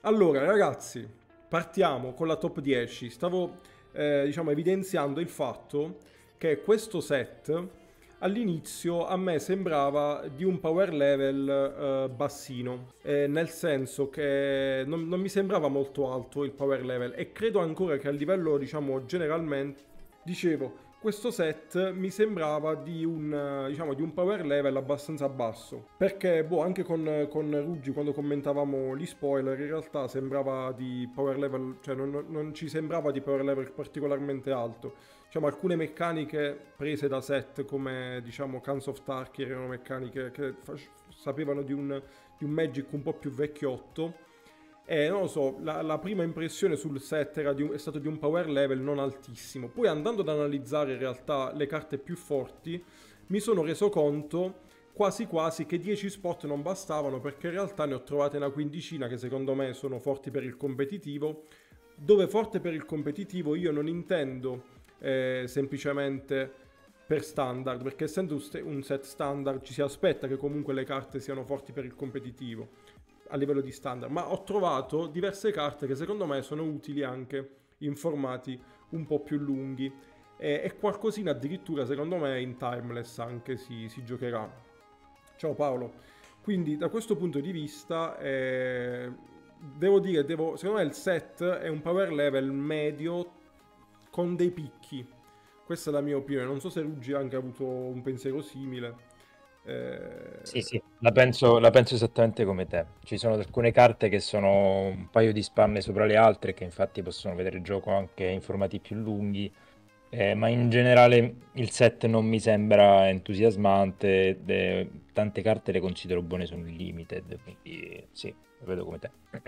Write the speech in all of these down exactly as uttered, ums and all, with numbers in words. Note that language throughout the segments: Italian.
Allora, ragazzi, partiamo con la top dieci. Stavo, eh, diciamo, evidenziando il fatto che questo set all'inizio a me sembrava di un power level eh, bassino, eh, nel senso che non, non mi sembrava molto alto il power level e credo ancora che a livello, diciamo, generalmente, dicevo, questo set mi sembrava di un, eh, diciamo, di un power level abbastanza basso. Perché, boh, anche con, con Ruggi, quando commentavamo gli spoiler, in realtà sembrava di power level, cioè non, non- non ci sembrava di power level particolarmente alto. Diciamo, alcune meccaniche prese da set come, diciamo, Cans of Tarkir erano meccaniche che fa- sapevano di un, di un Magic un po' più vecchiotto. E non lo so, la, la prima impressione sul set era di un- è stato di un power level non altissimo. Poi andando ad analizzare in realtà le carte più forti, mi sono reso conto quasi quasi che dieci spot non bastavano perché in realtà ne ho trovate una quindicina che secondo me sono forti per il competitivo. Dove forte per il competitivo io non intendo eh, semplicemente per standard, perché essendo un st- un set standard ci si aspetta che comunque le carte siano forti per il competitivo a livello di standard, ma ho trovato diverse carte che secondo me sono utili anche in formati un po' più lunghi e, e qualcosina addirittura secondo me in timeless anche si, si giocherà. Ciao Paolo, quindi da questo punto di vista eh, devo dire, devo, secondo me il set è un power level medio con dei picchi. Questa è la mia opinione, non so se Ruggi ha anche avuto un pensiero simile. Sì, Eh, sì, la penso, la penso esattamente come te. Ci sono alcune carte che sono un paio di spanne sopra le altre, che infatti possono vedere il gioco anche in formati più lunghi, eh, ma in generale il set non mi sembra entusiasmante, ed, eh, tante carte le considero buone sul limited, quindi sì, lo vedo come te.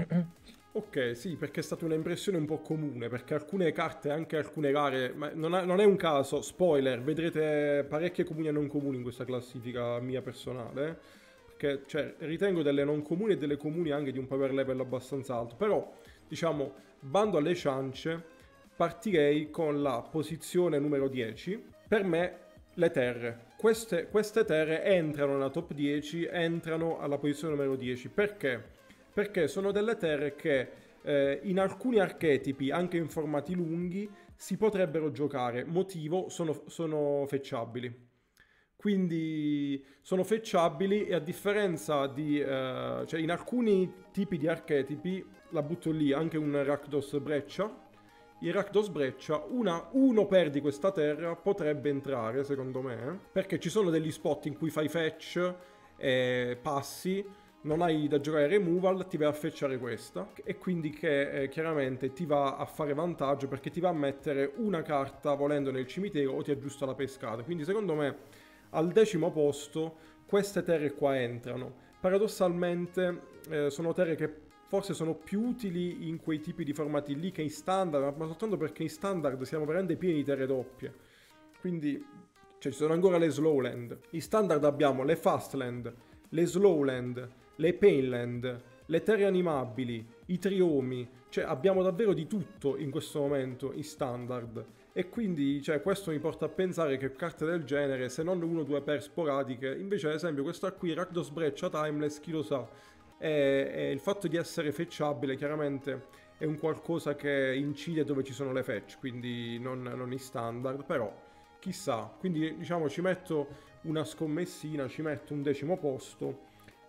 Ok, sì, perché è stata un'impressione un po' comune, perché alcune carte, anche alcune rare, ma non, ha- non è un caso, spoiler, vedrete parecchie comuni e non comuni in questa classifica mia personale, eh, perché cioè, ritengo delle non comuni e delle comuni anche di un power level abbastanza alto, però diciamo, bando alle ciance, partirei con la posizione numero dieci, per me le terre. Queste, queste terre entrano nella top dieci, entrano alla posizione numero dieci, perché? Perché sono delle terre che eh, in alcuni archetipi, anche in formati lunghi, si potrebbero giocare. Motivo, sono, sono fetchabili. Quindi sono fetchabili e a differenza di... eh, cioè in alcuni tipi di archetipi, la butto lì, anche un Rakdos Breccia, il Rakdos Breccia, una, uno perdi questa terra, potrebbe entrare secondo me, perché ci sono degli spot in cui fai fetch, eh, passi, non hai da giocare removal, ti vai a fetchare questa e quindi che eh, chiaramente ti va a fare vantaggio perché ti va a mettere una carta volendo nel cimitero o ti aggiusta la pescata. Quindi secondo me al decimo posto queste terre qua entrano. Paradossalmente eh, sono terre che forse sono più utili in quei tipi di formati lì che in standard, ma soltanto perché in standard siamo veramente pieni di terre doppie. Quindi cioè, ci sono ancora le slowland. In standard abbiamo le fastland, le slowland, le painland, le terre animabili, i triomi, cioè abbiamo davvero di tutto in questo momento in standard. E quindi cioè, questo mi porta a pensare che carte del genere, se non uno o due per sporadiche, invece ad esempio questa qui, Rakdos Breccia Timeless, chi lo sa, e, e il fatto di essere fetchabile chiaramente è un qualcosa che incide dove ci sono le fetch, quindi non, non in standard, però chissà. Quindi diciamo ci metto una scommessina, ci metto un decimo posto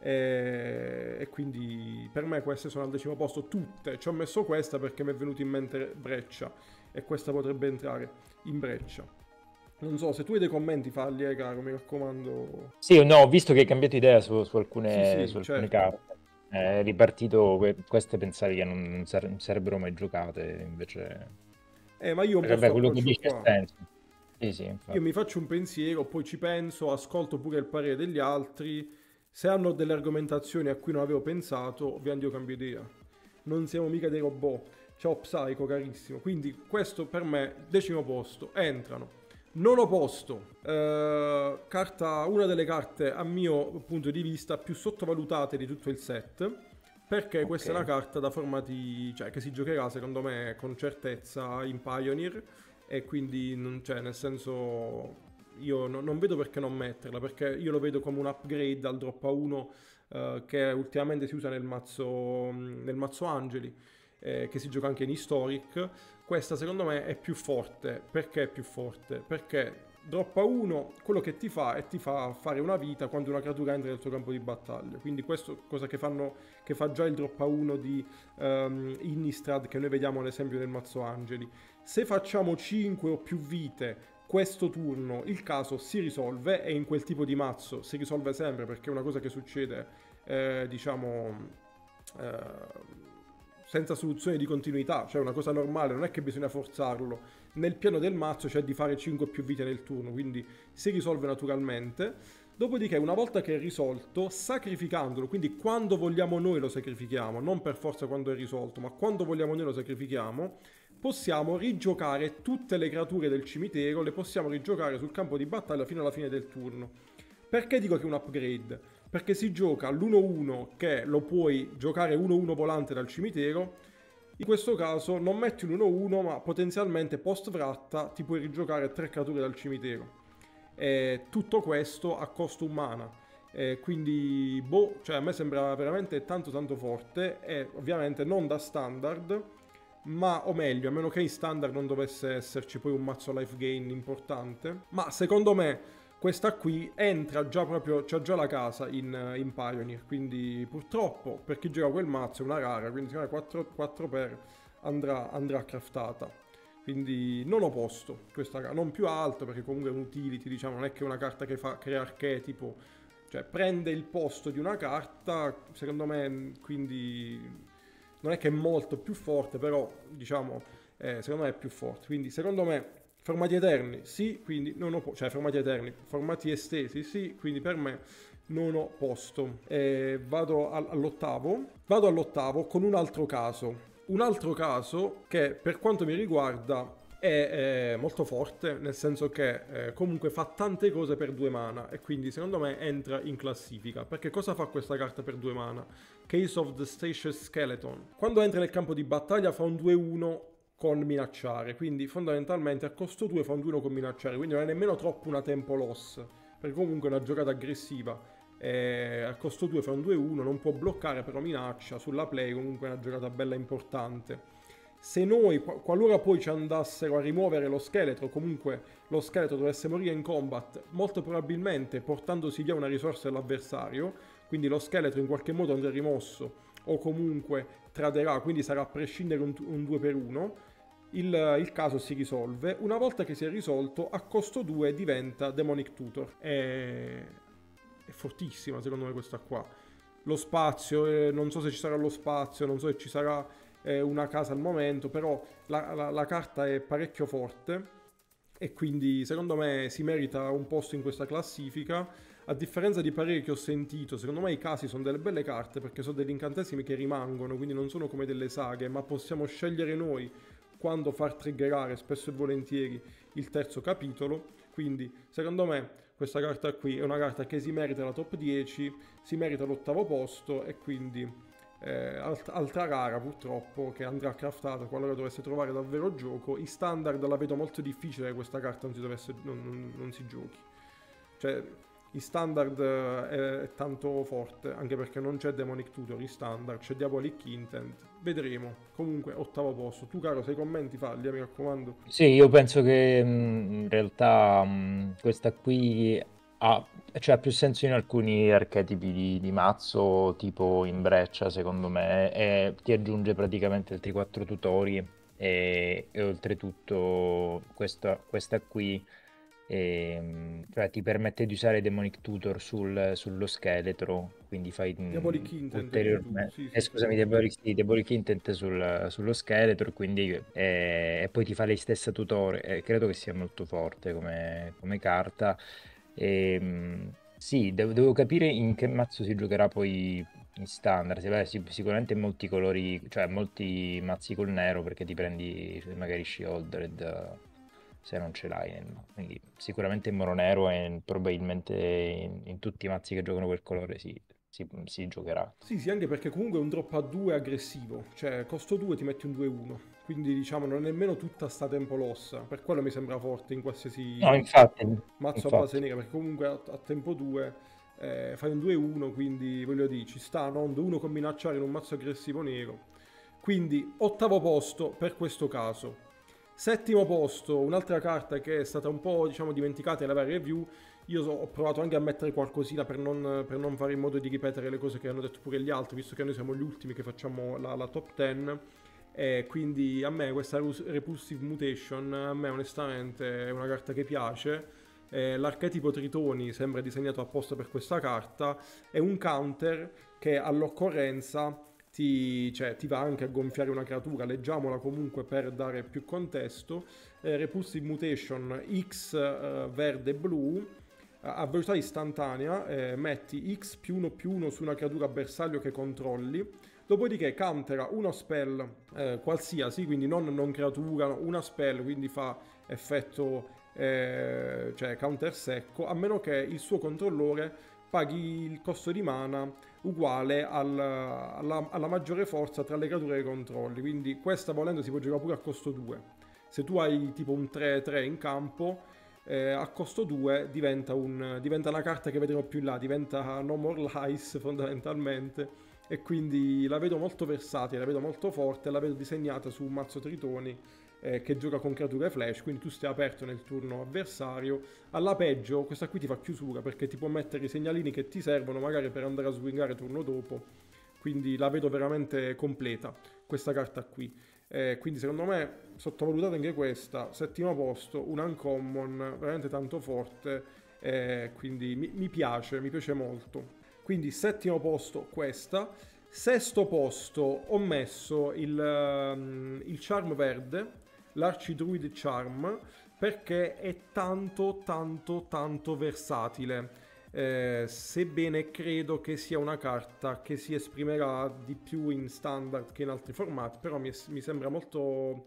e, e quindi per me queste sono al decimo posto tutte. Ci ho messo questa perché mi è venuto in mente Breccia e questa potrebbe entrare in Breccia. Non so, se tu hai dei commenti falli, eh, caro, mi raccomando. Sì, no, ho visto che hai cambiato idea su, su Sì, alcune, sì, su alcune certo. carte. È ripartito, que- queste pensavi che non, non sare- non sarebbero mai giocate, invece... Eh, ma io ho un po' Vabbè, sto quello che approccio dici ha qua. senso. Sì, sì, Io mi infatti. faccio un pensiero, poi ci penso, ascolto pure il parere degli altri. Se hanno delle argomentazioni a cui non avevo pensato, ovviamente io cambio idea. Non siamo mica dei robot. Ciao Psycho, carissimo. Quindi questo per me, decimo posto, entrano. Nono posto, eh, carta, una delle carte a mio punto di vista più sottovalutate di tutto il set, perché Ok. questa è una carta da formati, cioè che si giocherà secondo me con certezza in Pioneer e quindi non, cioè, nel senso io no- non vedo perché non metterla, perché io lo vedo come un upgrade dal drop a uno eh, che ultimamente si usa nel mazzo, nel mazzo Angeli, eh, che si gioca anche in Historic. Questa secondo me è più forte. Perché è più forte? Perché droppa uno, quello che ti fa è ti fa fare una vita quando una creatura entra nel tuo campo di battaglia. Quindi questo cosa che, fanno, che fa già il droppa uno di um, Innistrad, che noi vediamo ad esempio nel mazzo Angeli. Se facciamo cinque o più vite questo turno, il caso si risolve, e in quel tipo di mazzo si risolve sempre, perché è una cosa che succede, eh, diciamo, eh, senza soluzione di continuità, cioè una cosa normale, non è che bisogna forzarlo. Nel piano del mazzo c'è di fare cinque o più vite nel turno, quindi si risolve naturalmente. Dopodiché, una volta che è risolto, sacrificandolo, quindi quando vogliamo noi lo sacrifichiamo, non per forza quando è risolto, ma quando vogliamo noi lo sacrifichiamo, possiamo rigiocare tutte le creature del cimitero, le possiamo rigiocare sul campo di battaglia fino alla fine del turno. Perché dico che è un upgrade? Perché si gioca l'uno uno che lo puoi giocare uno uno volante dal cimitero. In questo caso non metti un uno uno, ma potenzialmente post vratta ti puoi rigiocare tre creature dal cimitero. E tutto questo a costo un mana. E quindi, boh, cioè a me sembra veramente tanto tanto forte, e ovviamente non da standard, ma o meglio, a meno che in standard non dovesse esserci poi un mazzo life gain importante. Ma secondo me questa qui entra già proprio, c'ha già la casa in, in Pioneer, quindi purtroppo per chi gioca quel mazzo è una rara, quindi secondo me quattro, quattro per andrà, andrà craftata. Quindi non ho posto questa carta, non più alto, perché comunque è un utility, diciamo, non è che è una carta che fa crea archetipo, cioè prende il posto di una carta, secondo me, quindi non è che è molto più forte, però diciamo, eh, secondo me è più forte. Quindi secondo me formati eterni sì, quindi non ho posto, cioè formati eterni, formati estesi sì, quindi per me non ho posto. Eh, vado all'ottavo, vado all'ottavo con un altro caso. Un altro caso che per quanto mi riguarda è, è molto forte, nel senso che eh, comunque fa tante cose per due mana, e quindi secondo me entra in classifica. Perché cosa fa questa carta per due mana? Case of the Stacious Skeleton. Quando entra nel campo di battaglia fa un due uno con minacciare, quindi fondamentalmente a costo due fa un due uno con minacciare, quindi non è nemmeno troppo una tempo loss, perché comunque è una giocata aggressiva. E a costo due fa un due uno, non può bloccare, però minaccia sulla play, comunque è una giocata bella importante. Se noi, qualora poi ci andassero a rimuovere lo scheletro, comunque lo scheletro dovesse morire in combat, molto probabilmente portandosi via una risorsa dell'avversario, quindi lo scheletro in qualche modo andrà rimosso o comunque traderà, quindi sarà a prescindere un, un due per uno. Il, il caso si risolve. Una volta che si è risolto, a costo due diventa Demonic Tutor. È, è fortissima secondo me questa qua. Lo spazio, eh, non so se ci sarà lo spazio, non so se ci sarà eh, una casa al momento, però la, la, la carta è parecchio forte, e quindi secondo me si merita un posto in questa classifica. A differenza di pareri che ho sentito, secondo me i casi sono delle belle carte, perché sono degli incantesimi che rimangono, quindi non sono come delle saghe, ma possiamo scegliere noi quando far triggerare spesso e volentieri il terzo capitolo. Quindi secondo me questa carta qui è una carta che si merita la top dieci, si merita l'ottavo posto, e quindi eh, alt- altra rara purtroppo, che andrà craftata qualora dovesse trovare davvero gioco. In standard la vedo molto difficile che questa carta non si, dovesse, non, non, non si giochi, cioè in standard è, è tanto forte, anche perché non c'è Demonic Tutor in standard, c'è Diabolic Intent, vedremo. Comunque ottavo posto. Tu caro, sei commenti, falli, mi raccomando. Sì, io penso che mh, in realtà mh, questa qui ha, cioè, ha più senso in alcuni archetipi di, di mazzo, tipo in breccia, secondo me, e ti aggiunge praticamente altri quattro tutori, e, e oltretutto questa, questa qui ehm, cioè, ti permette di usare Demonic Tutor sul- sullo scheletro, quindi fai mh, Diabolic Intent dici tu, ulteriormente... sì Eh, sì sì sì. scusami, Diabolic, sì, Diabolic Intent sul- sullo scheletro, quindi, eh, e poi ti fa lei stessa tutore. Eh, credo che sia molto forte come, come carta. Ehm, sì, devo, devo capire in che mazzo si giocherà poi in standard. Sì, beh, sì, sicuramente molti colori, cioè molti mazzi col nero, perché ti prendi magari Shieldred eh, se non ce l'hai. nel- Quindi sicuramente in mono nero, e probabilmente in, in tutti i mazzi che giocano quel colore si, si, si giocherà. Sì, sì, anche perché comunque è un drop a due aggressivo, cioè costo due ti metti un due uno, quindi diciamo non è nemmeno tutta sta tempo lossa, per quello mi sembra forte in No, qualsiasi infatti, mazzo a base infatti. nera, perché comunque a, a tempo due eh, fai un due uno, quindi voglio dire, ci sta, no? Un due uno con minacciare in un mazzo aggressivo nero. Quindi ottavo posto per questo caso. Settimo posto, un'altra carta che è stata un po', diciamo, dimenticata nella varia review. Io so- ho provato anche a mettere qualcosina per non, per non fare in modo di ripetere le cose che hanno detto pure gli altri, visto che noi siamo gli ultimi che facciamo la, la top dieci. E quindi a me questa Rus- Repulsive Mutation, a me onestamente è una carta che piace. Eh, l'archetipo Tritoni sembra disegnato apposta per questa carta. È un counter che all'occorrenza ti, cioè, ti va anche a gonfiare una creatura. Leggiamola comunque per dare più contesto. Eh, Repulsive Mutation X, eh, verde e blu, a velocità istantanea, eh, metti X più uno più uno su una creatura bersaglio che controlli. Dopodiché countera uno spell eh, qualsiasi, quindi non, non creatura, una spell, quindi fa effetto, eh, cioè counter secco, a meno che il suo controllore paghi il costo di mana uguale al- alla, alla maggiore forza tra le creature che controlli. Quindi questa, volendo, si può giocare pure a costo due. Se tu hai tipo un tre tre in campo, eh, a costo due diventa, un, diventa una carta che vedremo più in là, diventa No More Lies fondamentalmente, e quindi la vedo molto versatile, la vedo molto forte, la vedo disegnata su un mazzo Tritoni eh, che gioca con creature flash, quindi tu stai aperto nel turno avversario. Alla peggio questa qui ti fa chiusura, perché ti può mettere i segnalini che ti servono magari per andare a swingare turno dopo, quindi la vedo veramente completa questa carta qui. Eh, quindi secondo me sottovalutata anche questa. Settimo posto, un uncommon veramente tanto forte, eh, quindi mi, mi piace, mi piace molto. Quindi settimo posto questa. Sesto posto ho messo il, um, il Charm verde, l'Archidruid Charm, perché è tanto tanto tanto versatile. Eh, sebbene credo che sia una carta che si esprimerà di più in standard che in altri formati, però mi, mi sembra molto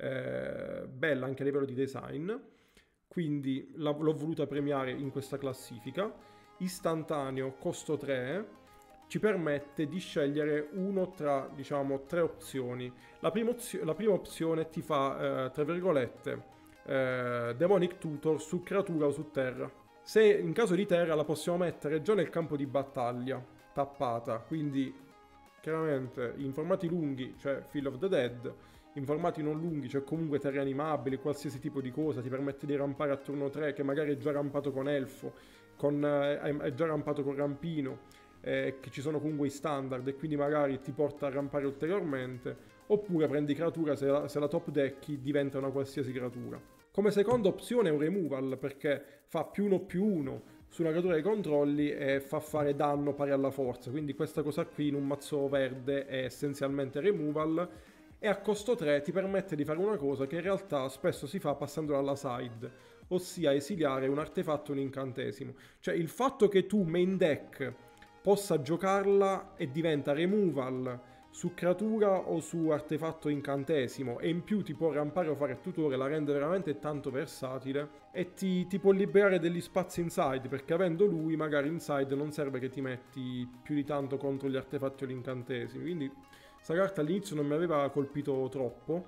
eh, bella anche a livello di design, quindi la- l'ho voluta premiare in questa classifica. Istantaneo, costo tre, ci permette di scegliere uno tra, diciamo, tre opzioni. La prima, opzio- la prima opzione ti fa, eh, tra virgolette, eh, Demonic Tutor su creatura o su terra. Se in caso di terra la possiamo mettere già nel campo di battaglia, tappata, quindi chiaramente in formati lunghi c'è Field of the Dead, in formati non lunghi c'è comunque terre animabili, qualsiasi tipo di cosa, ti permette di rampare a turno tre, che magari è già rampato con Elfo, con, eh, è già rampato con Rampino, eh, che ci sono comunque i standard e quindi magari ti porta a rampare ulteriormente, oppure prendi creatura, se la, se la top decchi diventa una qualsiasi creatura. Come seconda opzione è un removal, perché fa più uno più uno su una creatura che controlli e fa fare danno pari alla forza, quindi questa cosa qui in un mazzo verde è essenzialmente removal, e a costo tre ti permette di fare una cosa che in realtà spesso si fa passando dalla side, ossia esiliare un artefatto o un incantesimo. Cioè il fatto che tu main deck possa giocarla e diventa removal su creatura o su artefatto incantesimo, e in più ti può rampare o fare tutore, la rende veramente tanto versatile, e ti, ti può liberare degli spazi inside, perché avendo lui magari inside non serve che ti metti più di tanto contro gli artefatti o gli incantesimi. Quindi questa carta all'inizio non mi aveva colpito troppo,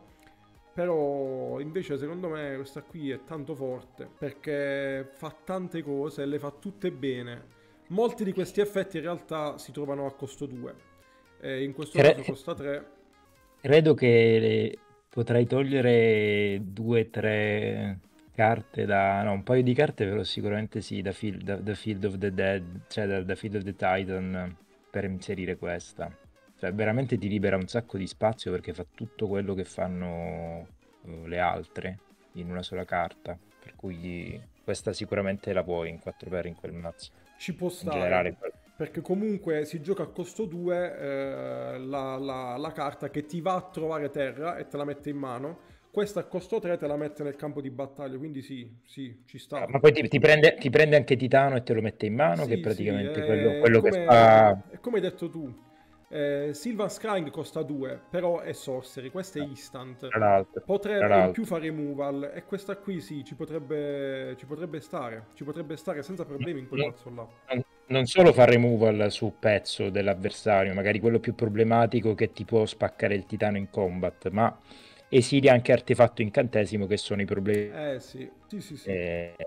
però invece secondo me questa qui è tanto forte, perché fa tante cose e le fa tutte bene. Molti di questi effetti in realtà si trovano a costo due, e in questo caso Cre- costa tre. credo che le- potrai togliere due o tre carte da... no, un paio di carte però sicuramente sì, da Field, da- da Field of the Dead, cioè da, da Field of the Titan, per inserire questa. Cioè veramente ti libera un sacco di spazio perché fa tutto quello che fanno eh, le altre in una sola carta. Per cui questa sicuramente la puoi in quattro per in quel mazzo. Ci può In stare, generale, perché comunque si gioca a costo due, eh, la, la- la carta che ti va a trovare terra e te la mette in mano. Questa a costo tre te la mette nel campo di battaglia, quindi sì, sì, ci sta. ma poi ti, ti prende, ti prende anche Titano e te lo mette in mano, che è Sì, sì, praticamente quello, è quello che fa. come, è come hai detto tu. Eh, Sylvan Scrying costa due, però è sorcery, questa è instant. Tra l'altro, tra Potrebbe, e in più l'altro. fa removal, e questa qui sì, ci potrebbe, ci potrebbe stare, ci potrebbe stare senza problemi in quel Non, mazzo là. non- non solo fa removal su pezzo dell'avversario, magari quello più problematico che ti può spaccare il titano in combat, ma esilia anche artefatto incantesimo che sono i problemi. Eh sì, sì, sì, sì. eh,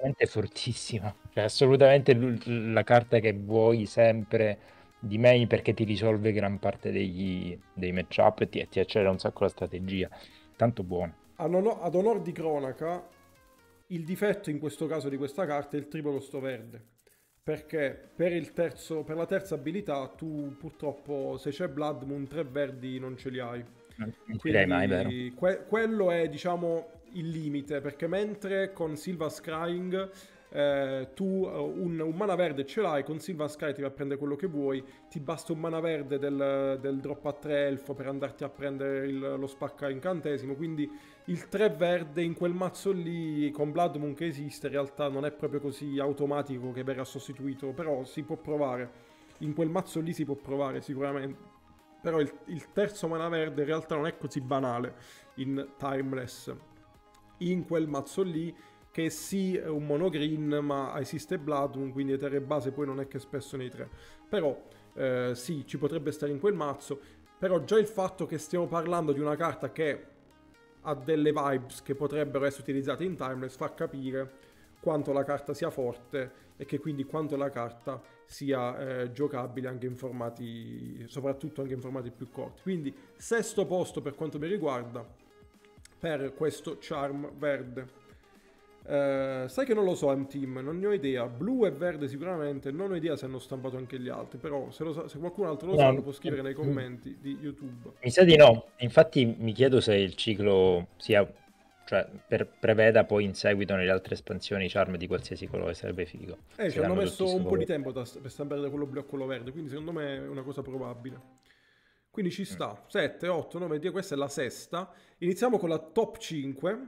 veramente fortissima. Cioè, assolutamente l- la carta che vuoi sempre di main perché ti risolve gran parte degli, dei matchup e ti, ti accelera un sacco la strategia. Tanto buono. Ad ono- ad onor di cronaca, il difetto in questo caso di questa carta è il triplo sto verde. Perché per, il terzo, per la terza abilità tu purtroppo se c'è Blood Moon tre verdi non ce li hai. Non non ci direi mai, vero? Quindi que- quello è diciamo il limite, perché mentre con Silva Scrying eh, tu eh, un, un mana verde ce l'hai, con Silva Scry ti vai a prendere quello che vuoi, ti basta un mana verde del, del drop a tre elfo per andarti a prendere il- lo spacca incantesimo, quindi il tre verde in quel mazzo lì con Blood Moon che esiste in realtà non è proprio così automatico che verrà sostituito, però si può provare. In quel mazzo lì si può provare sicuramente. Però il, il terzo mana verde in realtà non è così banale in Timeless. In quel mazzo lì che sì è un mono green ma esiste Blood Moon, quindi etere base poi non è che spesso nei tre. Però eh, sì, ci potrebbe stare in quel mazzo. Però già il fatto che stiamo parlando di una carta che ha delle vibes che potrebbero essere utilizzate in Timeless fa capire quanto la carta sia forte e che quindi quanto la carta sia eh, giocabile anche in formati, soprattutto anche in formati più corti. Quindi sesto posto per quanto mi riguarda per questo charm verde. Eh, sai che non lo so, M-Team, non ne ho idea. Blu e verde sicuramente, non ho idea se hanno stampato anche gli altri, però se, lo sa- se qualcun altro lo sa lo No, può scrivere nei commenti di YouTube. mi sa di no. Infatti mi chiedo se il ciclo sia, cioè, per- preveda poi in seguito nelle altre espansioni charm di qualsiasi colore, sarebbe figo. Eh, ci Se hanno danno tutti messo sto un po' di colore. tempo da- per stampare da quello blu a quello verde, quindi secondo me è una cosa probabile. Quindi ci Mm. sta, sette, otto, nove, dieci, questa è la sesta. Iniziamo con la top cinque.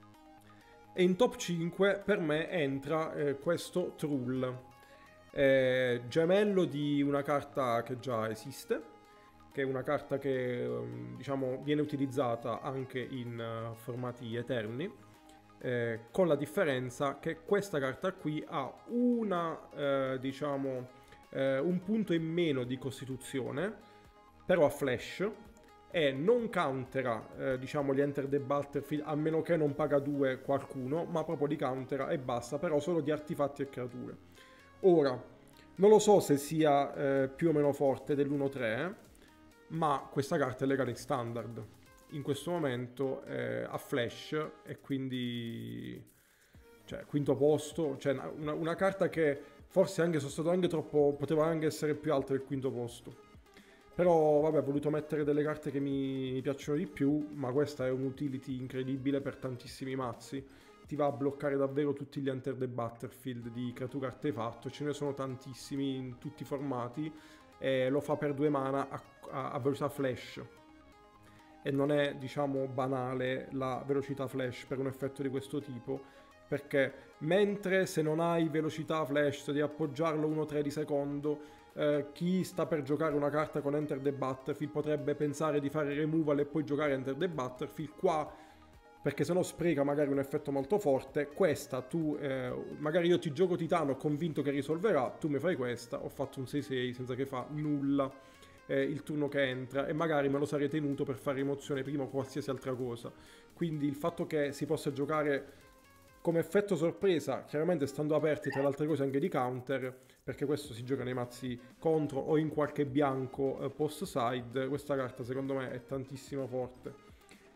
E in top cinque per me entra eh, questo Trull, eh, gemello di una carta che già esiste, che è una carta che ehm, diciamo viene utilizzata anche in eh, formati eterni, eh, con la differenza che questa carta qui ha una, eh, diciamo, eh, un punto in meno di costituzione, però ha flash e non countera, eh, diciamo, gli Enter the Battlefield a meno che non paga due qualcuno, ma proprio li countera e basta, però solo di artefatti e creature. Ora, non lo so se sia eh, più o meno forte dell'uno tre, ma questa carta è legale in standard. In questo momento eh, ha flash e quindi cioè quinto posto, cioè una, una carta che forse anche sono stato anche troppo, poteva anche essere più alta del quinto posto. Però vabbè, ho voluto mettere delle carte che mi piacciono di più, ma questa è un utility incredibile per tantissimi mazzi. Ti va a bloccare davvero tutti gli Enter the Battlefield di creatura artefatto, ce ne sono tantissimi in tutti i formati e lo fa per due mana a, a, a velocità flash. E non è, diciamo, banale la velocità flash per un effetto di questo tipo, perché mentre se non hai velocità flash devi appoggiarlo uno tre di secondo, eh, chi sta per giocare una carta con Enter the Battlefield potrebbe pensare di fare removal e poi giocare Enter the Battlefield qua, perché se no spreca magari un effetto molto forte. Questa tu, eh, magari io ti gioco Titano convinto che risolverà, tu mi fai questa, ho fatto un sei sei senza che fa nulla eh, il turno che entra e magari me lo sarei tenuto per fare rimozione prima o qualsiasi altra cosa. Quindi il fatto che si possa giocare come effetto sorpresa, chiaramente stando aperti tra le altre cose anche di counter, perché questo si gioca nei mazzi contro o in qualche bianco eh, post side, questa carta secondo me è tantissimo forte.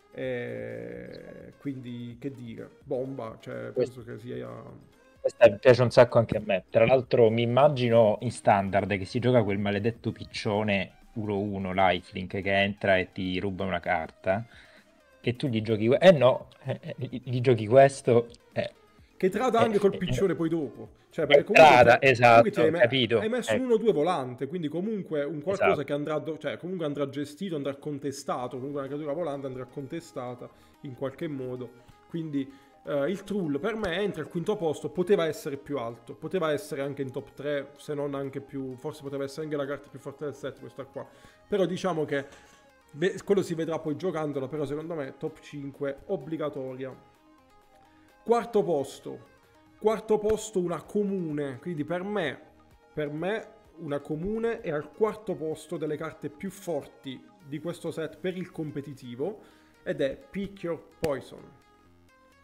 E quindi che dire, bomba, cioè Questo, penso che sia... questa piace un sacco anche a me. Tra l'altro mi immagino in standard che si gioca quel maledetto piccione uno uno lifelink che entra e ti ruba una carta. Che tu gli giochi... Eh no, eh, eh, gli gli giochi questo... Eh, Che trada eh, anche col eh, piccione poi dopo. Cioè, perché comunque, entrata, te- comunque ti hai, esatto, me- hai capito? messo un Ecco, uno due volante, quindi comunque un qualcosa che esatto. andrà, do- cioè, comunque andrà gestito, andrà contestato, comunque una creatura volante andrà contestata in qualche modo. Quindi eh, il Trull per me entra al quinto posto, poteva essere più alto, poteva essere anche in top tre, se non anche più, forse poteva essere anche la carta più forte del set questa qua. Però diciamo che ve- quello si vedrà poi giocandolo, però secondo me top cinque obbligatoria. Quarto posto. Quarto posto una comune, quindi per me, per me una comune è al quarto posto delle carte più forti di questo set per il competitivo ed è Pick Your Poison.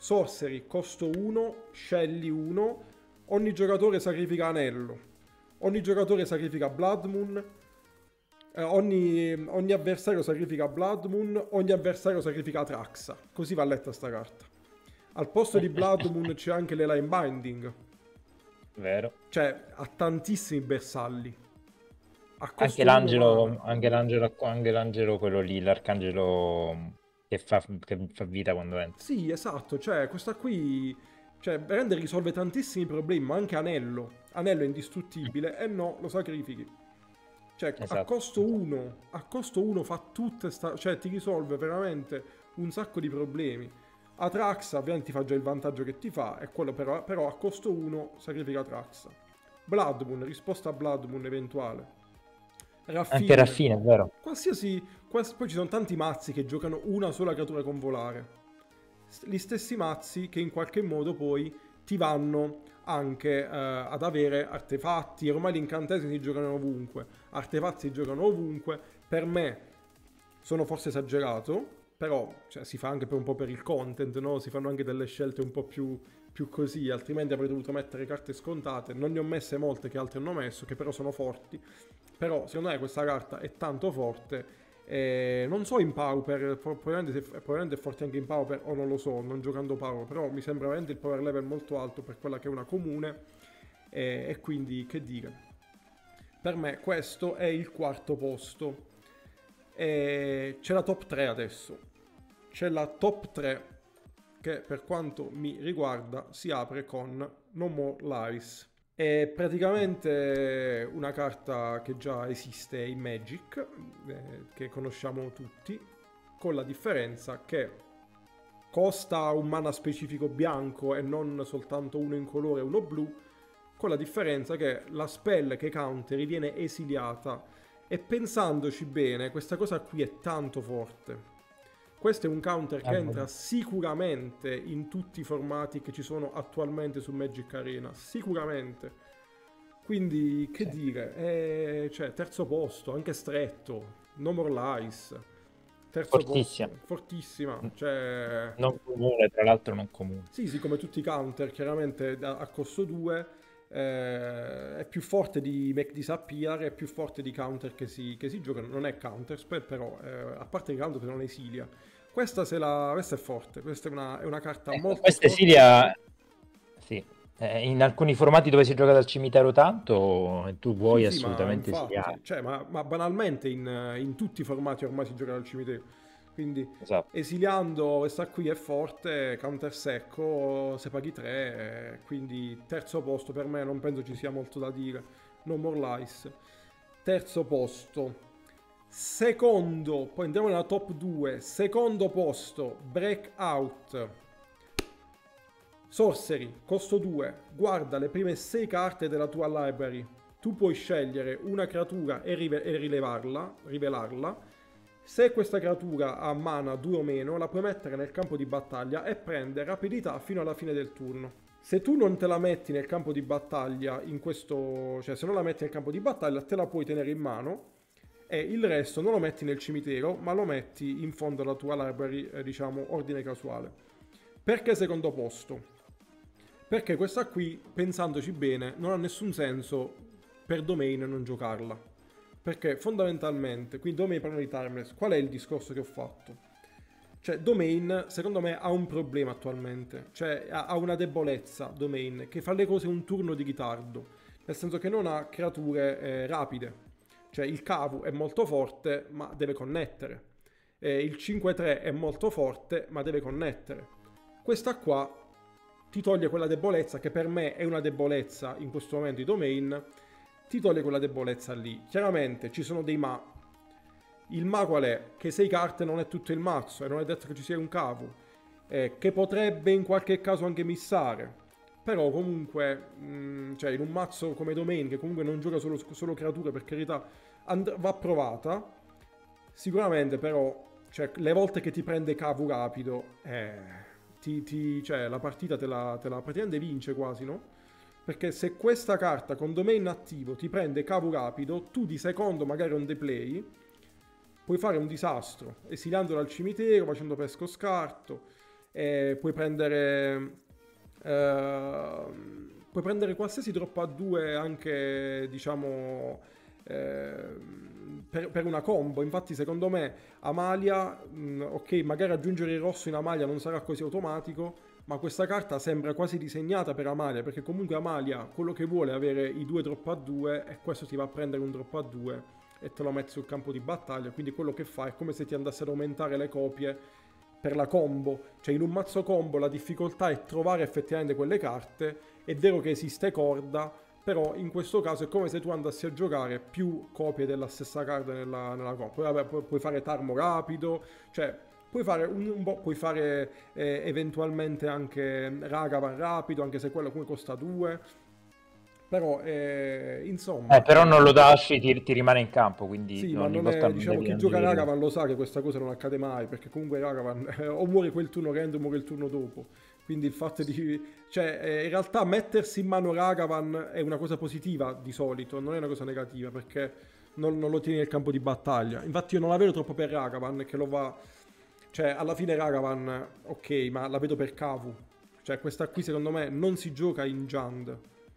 Sorcery, costo uno, scegli uno, ogni giocatore sacrifica anello, ogni giocatore sacrifica Blood Moon, eh, ogni, ogni avversario sacrifica Blood Moon, ogni avversario sacrifica Atraxa. Così va letta sta carta. Al posto di Blood Moon c'è anche le Line Binding. Vero. Cioè, ha tantissimi bersalli. A costo Anche uno l'angelo, mana. anche l'angelo, anche l'angelo quello lì, l'arcangelo che fa, che fa vita quando entra. Sì, esatto, cioè questa qui cioè, rende risolve tantissimi problemi, ma anche Anello. Anello è indistruttibile e no, lo sacrifichi. Cioè, a Esatto. costo uno, a costo uno fa tutte sta... cioè ti risolve veramente un sacco di problemi. Atraxa ovviamente ti fa già il vantaggio che ti fa, è quello però, però a costo uno sacrifica Atraxa. Blood Moon, risposta a Blood Moon eventuale. Anche Raffine, Raffine, è vero. qualsiasi... quals- poi ci sono tanti mazzi che giocano una sola creatura convolare. S- Gli stessi mazzi che in qualche modo poi ti vanno anche eh, ad avere artefatti. Ormai gli incantesimi si giocano ovunque, artefatti si giocano ovunque. Per me sono forse esagerato, però cioè, si fa anche per un po' per il content, no? Si fanno anche delle scelte un po' più, più così, altrimenti avrei dovuto mettere carte scontate. Non ne ho messe molte che altri hanno messo, che però sono forti. Però secondo me questa carta è tanto forte. E non so in Pauper, probabilmente, se- probabilmente è forte anche in Pauper, o non lo so, non giocando Pauper, però mi sembra veramente il power level molto alto per quella che è una comune. E, e quindi che dire. Per me questo è il quarto posto. E c'è la top tre adesso. C'è la top tre che per quanto mi riguarda si apre con No More Lies. È praticamente una carta che già esiste in Magic, eh, che conosciamo tutti, con la differenza che costa un mana specifico bianco e non soltanto uno in colore e uno blu, con la differenza che la spell che counteri viene esiliata. E pensandoci bene, questa cosa qui è tanto forte. Questo è un counter che entra sicuramente in tutti i formati che ci sono attualmente su Magic Arena. Sicuramente. Quindi, che Sì. dire, è, cioè, terzo posto, anche stretto. No More Lies. Terzo Fortissima. posto, fortissima. Cioè, Non comune, tra l'altro non comune. sì, sì, come tutti i counter, chiaramente da- a costo due. eh, è più forte di Make Disappear, è più forte di counter che si, che si giocano. Non è counter spell, però, eh, a parte il counter, non esilia. Questa, se la, questa è forte, questa è una, è una carta Ecco, molto questa forte. Esilia, sì, eh, in alcuni formati dove si gioca dal cimitero tanto, e tu Sì, vuoi sì, ma assolutamente infatti, esiliare. cioè, ma, ma banalmente in, in tutti i formati ormai si gioca dal cimitero. Quindi Esatto. esiliando questa qui è forte, counter secco, se paghi tre, quindi terzo posto per me, non penso ci sia molto da dire. No More Lies. Terzo posto. Secondo, poi andiamo nella top due. Secondo posto, Breakout. Sorcery, costo due. Guarda le prime sei carte della tua library. Tu puoi scegliere una creatura e, rive- e rilevarla, rivelarla. Se questa creatura ha mana due o meno, la puoi mettere nel campo di battaglia e prende rapidità fino alla fine del turno. Se tu non te la metti nel campo di battaglia, in questo, cioè se non la metti nel campo di battaglia, te la puoi tenere in mano e il resto non lo metti nel cimitero, ma lo metti in fondo alla tua library, eh, diciamo, ordine casuale. Perché secondo posto? Perché questa qui, pensandoci bene, non ha nessun senso per Domain non giocarla. Perché fondamentalmente, qui Domain parla di Timeless, qual è il discorso che ho fatto? Cioè, Domain, secondo me, ha un problema attualmente. Cioè, ha ha una debolezza, Domain, che fa le cose un turno di ritardo. Nel senso che non ha creature eh, rapide. Cioè, il Kavu è molto forte, ma deve connettere. Eh, il cinque tre è molto forte, ma deve connettere. Questa qua ti toglie quella debolezza, che per me è una debolezza in questo momento di Domain, ti toglie quella debolezza lì. Chiaramente ci sono dei ma. Il ma qual è? Che sei carte non è tutto il mazzo e non è detto che ci sia un cavu, eh, che potrebbe in qualche caso anche missare. Però comunque, mh, cioè in un mazzo come Domain, che comunque non gioca solo, solo creature, per carità, and- va provata. Sicuramente però, cioè, le volte che ti prende cavu rapido, eh, ti, ti- cioè, la partita te la, te la praticamente vince quasi, no? Perché se questa carta con Domain attivo ti prende cavu rapido, tu di secondo magari on the play puoi fare un disastro, esiliandola al cimitero, facendo pesco scarto. e puoi prendere eh, puoi prendere qualsiasi drop a due anche, diciamo, eh, per, per una combo. Infatti secondo me Amalia, mh, ok, magari aggiungere il rosso in Amalia non sarà così automatico, ma questa carta sembra quasi disegnata per Amalia, perché comunque Amalia quello che vuole è avere i due drop a due e questo ti va a prendere un drop a due e te lo metti sul campo di battaglia, quindi quello che fa è come se ti andasse ad aumentare le copie per la combo. Cioè in un mazzo combo la difficoltà è trovare effettivamente quelle carte. È vero che esiste corda, però in questo caso è come se tu andassi a giocare più copie della stessa carta nella, nella combo. Poi vabbè, pu- puoi fare Tarmo rapido, cioè puoi fare un, un po', puoi fare eh, eventualmente anche Ragavan rapido, anche se quello come costa due. Però eh, Eh, insomma, però non lo dasci, ti, ti rimane in campo, quindi sì, ma ogni non volta è, non diciamo, devi chi gioca agire. Ragavan lo sa che questa cosa non accade mai, perché comunque Ragavan eh, o muore quel turno che entra o muore il turno dopo. Quindi il fatto di... cioè, eh, in realtà mettersi in mano Ragavan è una cosa positiva di solito, non è una cosa negativa, perché non, non lo tieni nel campo di battaglia. Infatti io non la vedo troppo per Ragavan, che lo va... Cioè, alla fine Ragavan, ok, ma la vedo per Kavu. Cioè, questa qui secondo me non si gioca in Jund,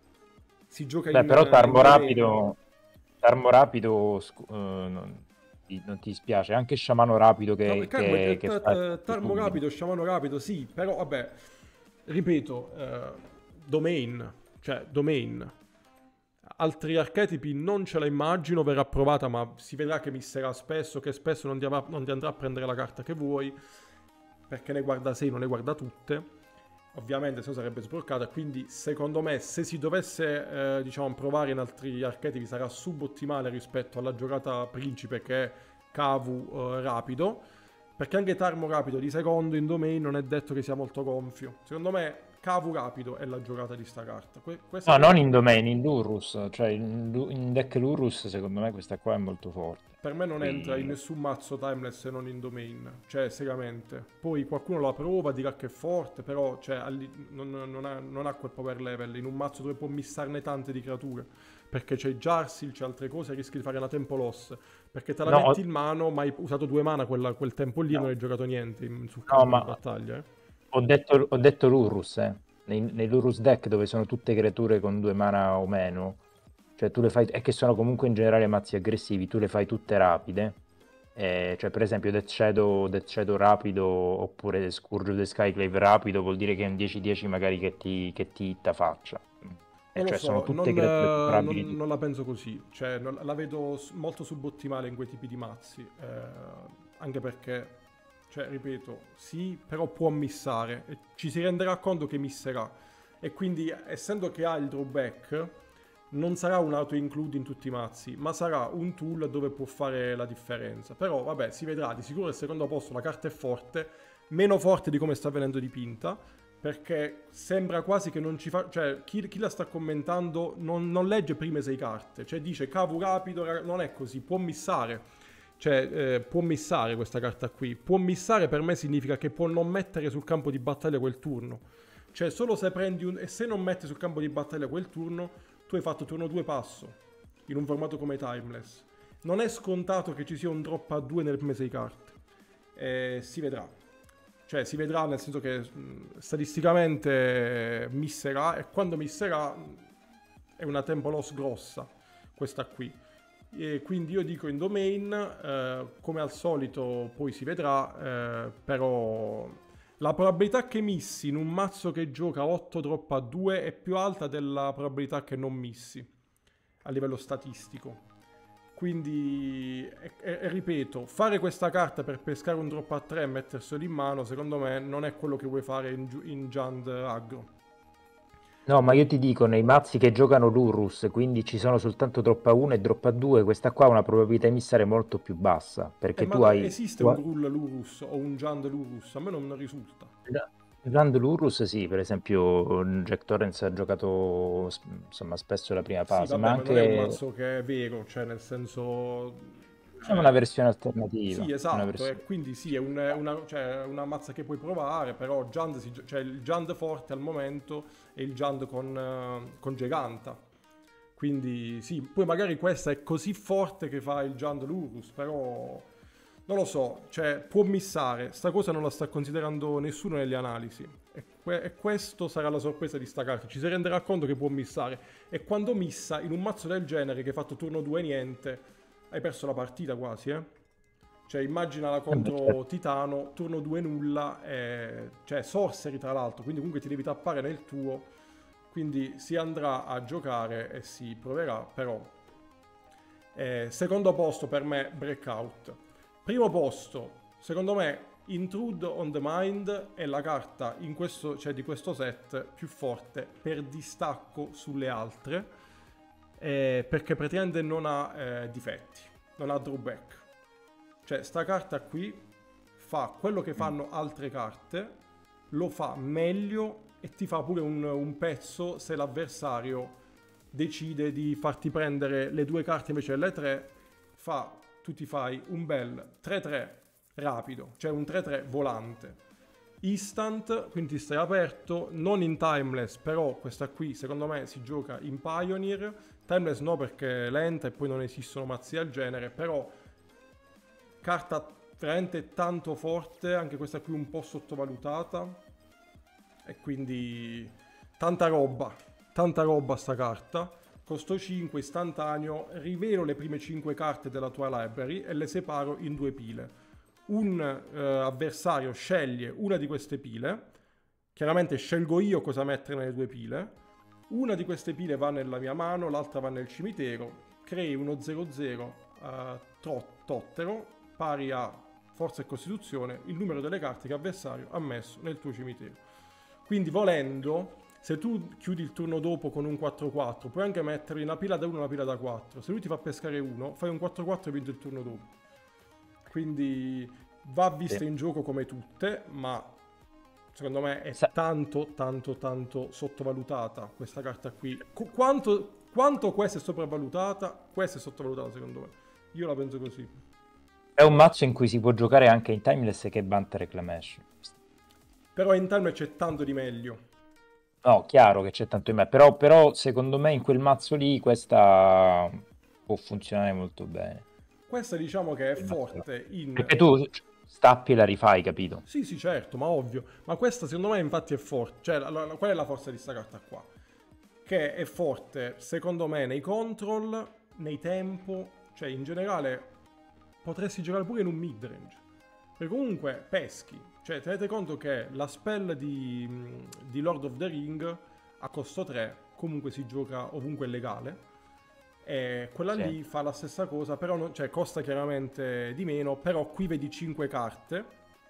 si gioca Beh, in, però eh, in Tarmo domain. rapido, Tarmo rapido scu- eh, non, ti, non ti spiace, anche Sciamano rapido Tar- che, Carmo- che, eh, che ta- fa ta- effetti Tarmo subito. rapido, Sciamano rapido, sì, però vabbè, ripeto, eh, domain, cioè domain. Altri archetipi non ce la immagino, verrà provata, ma si vedrà che misserà spesso, che spesso non ti, avrà- non ti andrà a prendere la carta che vuoi, perché ne guarda sei, non ne guarda tutte. Ovviamente se no sarebbe sporcata, quindi secondo me se si dovesse eh, diciamo provare in altri archetipi sarà subottimale rispetto alla giocata principe che è Kavu eh, rapido, perché anche Tarmo rapido di secondo in domain non è detto che sia molto gonfio. Secondo me Kavu rapido è la giocata di sta carta. Que- questa No, qui non in domain, in Lurrus, cioè in, Lu- in deck Lurrus secondo me questa qua è molto forte. per me non entra in Qui... nessun mazzo timeless se non in domain, cioè seriamente. Poi qualcuno la prova, dirà che è forte, però cioè, alli- non, non ha, non ha quel power level in un mazzo dove può missarne tante di creature, perché c'è Jarsil, c'è altre cose, rischi di fare una tempo loss, perché te la No, metti ho- in mano, ma hai usato due mana quella- quel tempo lì e non no, hai giocato niente in- sul no, campo di ma battaglia. Eh. ho detto, ho detto Lurrus, eh. Nei, nei Lurrus deck dove sono tutte creature con due mana o meno, cioè tu le fai, e che sono comunque in generale mazzi aggressivi, tu le fai tutte rapide. Eh, cioè per esempio Death Shadow, Death Shadow rapido oppure Scourge of the Skyclave rapido vuol dire che è un dieci dieci magari che ti, che ti hitta faccia. E Non lo cioè sono so, tutte non, creature eh, separabili non- di... non la penso così, cioè non- la vedo s- molto subottimale in quei tipi di mazzi, eh, anche perché, cioè, ripeto, sì, però può missare, e ci si renderà conto che misserà, e quindi essendo che ha il drawback, non sarà un auto-include in tutti i mazzi, ma sarà un tool dove può fare la differenza. Però vabbè, si vedrà, di sicuro al secondo posto la carta è forte, meno forte di come sta venendo dipinta, perché sembra quasi che non ci fa... cioè chi, chi la sta commentando non, non legge prime sei carte, cioè dice cavo rapido, raga- non è così, può missare, cioè eh, può missare questa carta qui, può missare per me significa che può non mettere sul campo di battaglia quel turno, cioè solo se prendi un... e se non metti sul campo di battaglia quel turno, tu hai fatto turno due passo, in un formato come Timeless. Non è scontato che ci sia un drop a due nelle prime sei carte, eh, si vedrà. Cioè si vedrà nel senso che mh, statisticamente misserà e quando misserà mh, è una tempo loss grossa questa qui. E quindi io dico in domain, eh, come al solito poi si vedrà, eh, però la probabilità che missi in un mazzo che gioca otto drop a due è più alta della probabilità che non missi a livello statistico. Quindi, e, e- e ripeto, fare questa carta per pescare un drop a tre e metterselo in mano, secondo me, non è quello che vuoi fare in, Ju- in Jund aggro. No, ma io ti dico, nei mazzi che giocano Lurrus, quindi ci sono soltanto drop a uno e drop a due, questa qua ha una probabilità di missare molto più bassa, Eh, perché tu ma hai... esiste tu un hai- Gruul Lurus o un Jund Lurus? A me non risulta. Grand Lurrus sì, per esempio Jack Torrance ha giocato s- insomma spesso la prima Sì, fase, ma vabbè, ma non è un anche mazzo che è vero, cioè nel senso... è una Cioè, versione alternativa, sì, una esatto, e versione... quindi sì, è un- è una, cioè, una mazza che puoi provare, però Jund si gio- cioè, il Jund forte al momento è il Jund con, eh, con Giganta. Quindi sì, poi magari questa è così forte che fa il Jund Lurus, però Non lo so, cioè può missare, sta cosa non la sta considerando nessuno nelle analisi. E, que- e questo sarà la sorpresa di sta carta, ci si renderà conto che può missare. E quando missa, in un mazzo del genere che hai fatto turno due niente, hai perso la partita quasi, eh. Cioè immaginala Eh beh, certo. contro Titano, turno due nulla, e- cioè sorcery tra l'altro, quindi comunque ti devi tappare nel tuo, quindi si andrà a giocare e si proverà, però eh, secondo posto per me Breakout. Primo posto, secondo me Intrude on the Mind è la carta in questo, cioè di questo set più forte per distacco sulle altre, eh, perché praticamente non ha eh, difetti, non ha drawback. Cioè sta carta qui fa quello che Mm. fanno altre carte, lo fa meglio e ti fa pure un, un pezzo se l'avversario decide di farti prendere le due carte invece delle tre, fa, tu ti fai un bel tre tre rapido, cioè un tre tre volante. Instant, quindi ti stai aperto, non in Timeless, però questa qui secondo me si gioca in Pioneer. Timeless no perché è lenta e poi non esistono mazzi del genere, però carta veramente tanto forte, anche questa qui un po' sottovalutata. E quindi tanta roba, tanta roba sta carta. Costo cinque, istantaneo, rivelo le prime cinque carte della tua library e le separo in due pile. Un eh, avversario sceglie una di queste pile, chiaramente scelgo io cosa mettere nelle due pile. Una di queste pile va nella mia mano, l'altra va nel cimitero. Crei uno zero zero uh, Tottero pari a forza e costituzione, il numero delle carte che avversario ha messo nel tuo cimitero. Quindi volendo, se tu chiudi il turno dopo con un quattro quattro, puoi anche mettere una pila da uno e una pila da quattro. Se lui ti fa pescare uno, fai un quattro quattro e vinci il turno dopo. Quindi va Sì. vista in gioco come tutte, ma secondo me è Sa- tanto, tanto, tanto sottovalutata questa carta qui. Qu- quanto, quanto questa è sopravvalutata, questa è sottovalutata secondo me. Io la penso così. È un mazzo in cui si può giocare anche in Timeless che Banta Reclamation. Però in time c'è tanto di meglio. No, chiaro che c'è tanto in me, però, però secondo me in quel mazzo lì questa può funzionare molto bene. Questa diciamo che è Il mazzo là. forte in... Perché tu stappi e la rifai, capito? Sì, sì, certo, ma ovvio. Ma questa secondo me infatti è forte. Cioè, la- la- qual è la forza di sta carta qua? Che è forte, secondo me, nei control, nei tempo, cioè in generale potresti giocare pure in un midrange. Perché comunque peschi. Cioè, tenete conto che la spell di, di Lord of the Ring a costo tre comunque si gioca ovunque è legale. E quella Sì. lì fa la stessa cosa, però non- cioè, costa chiaramente di meno, però qui vedi cinque carte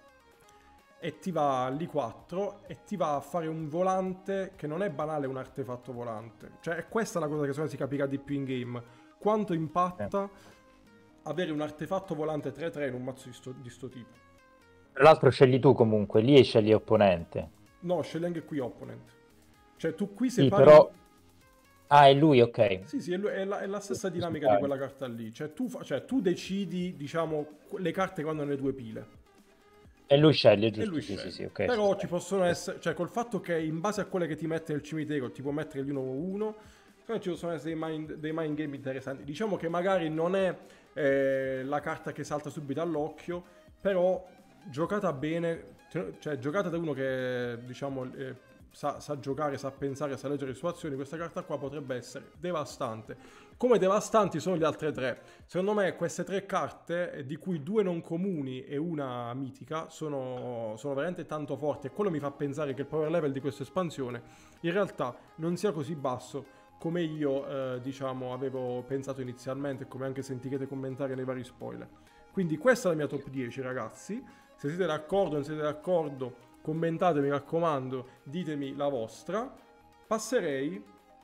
e ti va lì quattro e ti va a fare un volante che non è banale un artefatto volante. Cioè è questa la cosa che secondo me si capirà di più in game. Quanto Sì. impatta avere un artefatto volante tre tre in un mazzo di sto, di sto tipo. Tra l'altro scegli tu comunque, lì e scegli opponente. No, scegli anche qui opponent. Cioè tu qui Sì, separi... però... Ah, è lui, ok. Sì, sì, è, lu- è la, è la stessa Questo si dinamica di fa. quella carta lì. Cioè tu, fa- cioè tu decidi, diciamo, le carte che vanno nelle due pile. E lui sceglie, E lui giusto? Sì, sì, sì, sceglie. ok. Sì, Però sì. ci possono essere, cioè col fatto che in base a quelle che ti mette nel cimitero ti può mettere di nuovo uno, secondo me ci possono essere dei mind, dei mind game interessanti. Diciamo che magari non è eh, la carta che salta subito all'occhio, però giocata bene, cioè giocata da uno che diciamo eh, sa, sa giocare, sa pensare, sa leggere le situazioni, questa carta qua potrebbe essere devastante. Come devastanti sono le altre tre. Secondo me queste tre carte, eh, di cui due non comuni e una mitica, sono, sono veramente tanto forti e quello mi fa pensare che il power level di questa espansione in realtà non sia così basso come io eh, diciamo avevo pensato inizialmente e come anche sentirete commentare nei vari spoiler. Quindi questa è la mia top dieci ragazzi. Se siete d'accordo o non siete d'accordo, commentate, mi raccomando, ditemi la vostra. Passerei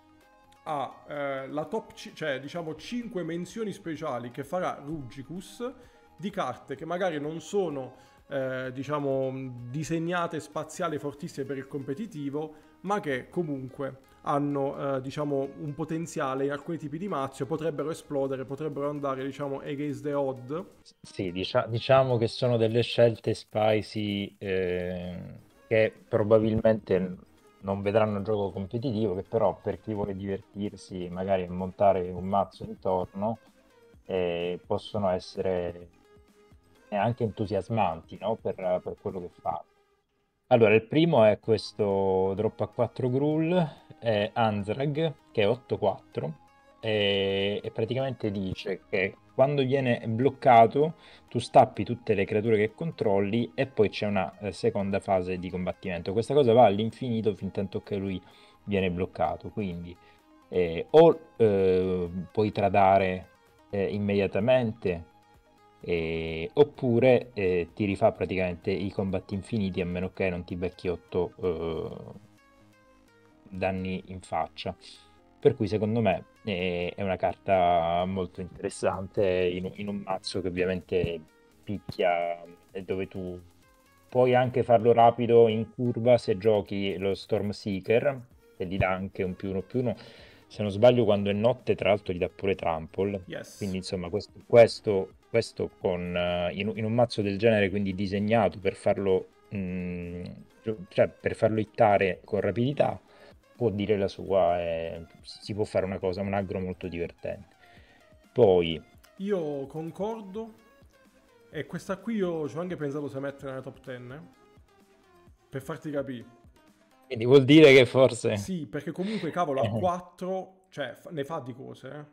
a eh, la top, c- cioè diciamo cinque menzioni speciali che farà Rugicus di carte che magari non sono eh, diciamo disegnate spaziali fortissime per il competitivo, ma che comunque hanno eh, diciamo un potenziale in alcuni tipi di mazzo, potrebbero esplodere, potrebbero andare diciamo against the odd. Sì, dicia- diciamo che sono delle scelte spicy eh, che probabilmente non vedranno gioco competitivo, che però per chi vuole divertirsi, magari a montare un mazzo intorno, eh, possono essere e anche entusiasmanti, no? Per, per quello che fa. Allora, il primo è questo drop a quattro Gruul, è Anzrag, che è otto quattro, e, e praticamente dice che quando viene bloccato tu stappi tutte le creature che controlli e poi c'è una eh, seconda fase di combattimento. Questa cosa va all'infinito fin tanto che lui viene bloccato, quindi eh, o eh, puoi tradare eh, immediatamente, eh, oppure eh, ti rifà praticamente i combatti infiniti a meno che non ti becchi otto danni in faccia. Per cui secondo me eh, è una carta molto interessante in, in un mazzo che ovviamente picchia e dove tu puoi anche farlo rapido in curva se giochi lo Stormseeker, che gli dà anche un più uno più uno. Se non sbaglio, quando è notte, tra l'altro, gli dà pure trample. Yes. Quindi, insomma, questo, questo, questo con, eh, in, in un mazzo del genere, quindi disegnato per farlo, mh, cioè per farlo hittare con rapidità, può dire la sua e si può fare una cosa, un aggro molto divertente. Poi, Io concordo. E questa qui io ci ho anche pensato se mettere nella top dieci. eh, Per farti capire. quindi vuol dire che forse... Sì, perché comunque cavolo a quattro, cioè fa- ne fa di cose, eh.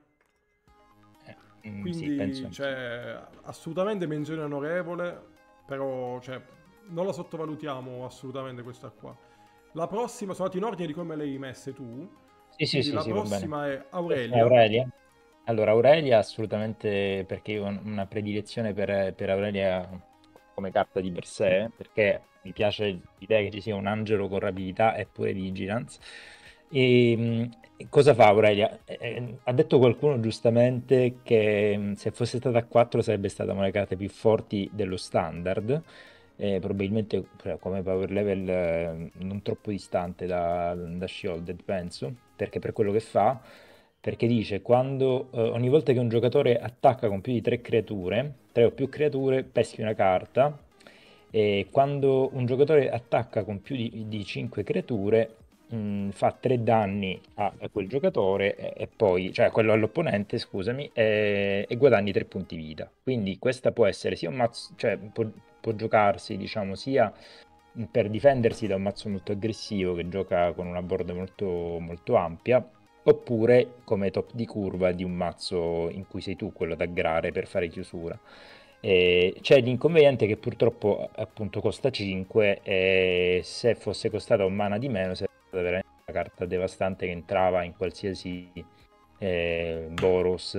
Eh, mm, sì, penso Quindi, anch'io. cioè, assolutamente menzione onorevole, però, cioè, non la sottovalutiamo assolutamente questa qua. La prossima, sono andati in ordine di come le hai messe tu, Sì, sì, quindi sì, la sì, va bene. prossima è È Aurelia. Aurelia? Allora, Aurelia assolutamente perché io ho una predilezione per, per Aurelia come carta di per sé, perché mi piace l'idea che ci sia un angelo con rapidità e pure vigilance. E, mh, cosa fa Aurelia? Eh, eh, ha detto qualcuno giustamente che mh, se fosse stata a quattro sarebbe stata una delle carte più forti dello standard, eh, probabilmente cioè, come power level eh, non troppo distante da, da Shielded, penso, perché per quello che fa, perché dice quando eh, ogni volta che un giocatore attacca con più di tre creature, tre o più creature, peschi una carta, e quando un giocatore attacca con più di, di cinque creature, mh, fa tre danni a, a quel giocatore e, e poi, cioè a quello all'opponente, scusami, e, e guadagni tre punti vita. Quindi questa può essere sia un mazzo, cioè può, può giocarsi, diciamo, sia per difendersi da un mazzo molto aggressivo che gioca con una board molto, molto ampia, oppure come top di curva di un mazzo in cui sei tu quello da grare per fare chiusura. E c'è l'inconveniente che purtroppo appunto costa cinque e se fosse costata un mana di meno sarebbe stata veramente una carta devastante che entrava in qualsiasi eh, Boros.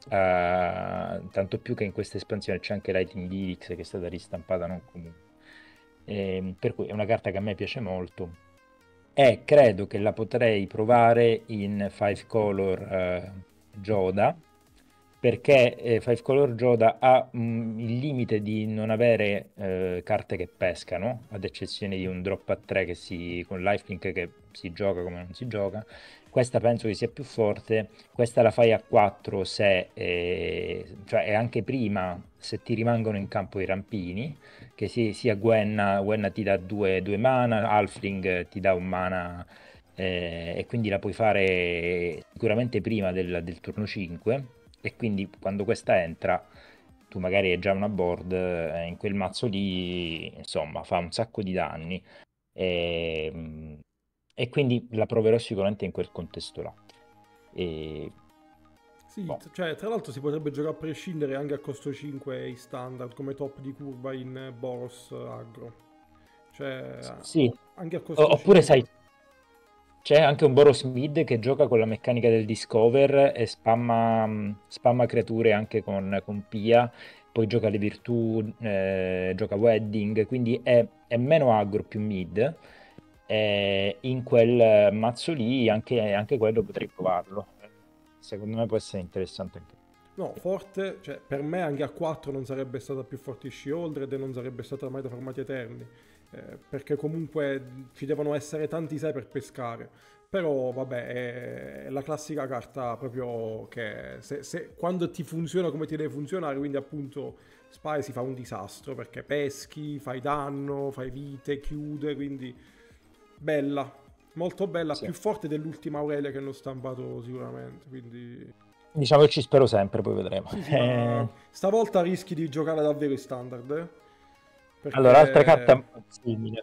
Uh, tanto più che in questa espansione c'è anche Lightning Helix che è stata ristampata non comune. Ehm, per cui è una carta che a me piace molto e credo che la potrei provare in Five Color eh, Joda, perché eh, Five Color Joda ha mm, il limite di non avere eh, carte che pescano, ad eccezione di un drop a tre che si, con lifelink che si gioca come non si gioca. Questa penso che sia più forte, questa la fai a quattro se, eh, cioè è anche prima se ti rimangono in campo i rampini, che si- sia Gwenna, Gwenna ti dà due, due mana, Halfling ti dà un mana eh, e quindi la puoi fare sicuramente prima del, del turno cinque e quindi quando questa entra tu magari hai già una board eh, in quel mazzo lì, insomma, fa un sacco di danni e, e quindi la proverò sicuramente in quel contesto là. E, Sì, boh, t- cioè, tra l'altro si potrebbe giocare a prescindere anche a costo cinque i standard come top di curva in eh, Boros Agro. Cioè, sì, anche a O- costo oppure sai, cinque. c'è anche un Boros Mid che gioca con la meccanica del Discover e spamma, mh, spamma creature anche con, con Pia, poi gioca le virtù, eh, gioca Wedding, quindi è, è meno aggro, più mid. E in quel mazzo lì anche, anche quello potrei provarlo. Secondo me può essere interessante anche. No, Sì. forte, cioè per me anche a quattro non sarebbe stata più forte di Shieldred e non sarebbe stata mai da formati eterni, eh, perché comunque ci devono essere tanti sei per pescare. Però vabbè, è, è la classica carta proprio che se, se- quando ti funziona come ti deve funzionare, quindi appunto Spy si fa un disastro perché peschi, fai danno, fai vite, chiude, quindi bella, molto bella, Sì. più forte dell'ultima Aurelia che hanno stampato sicuramente, quindi... Diciamo che ci spero sempre, poi vedremo. Sì, sì, ma Eh, stavolta rischi di giocare davvero in standard, eh? allora, altra Perché... carta simile.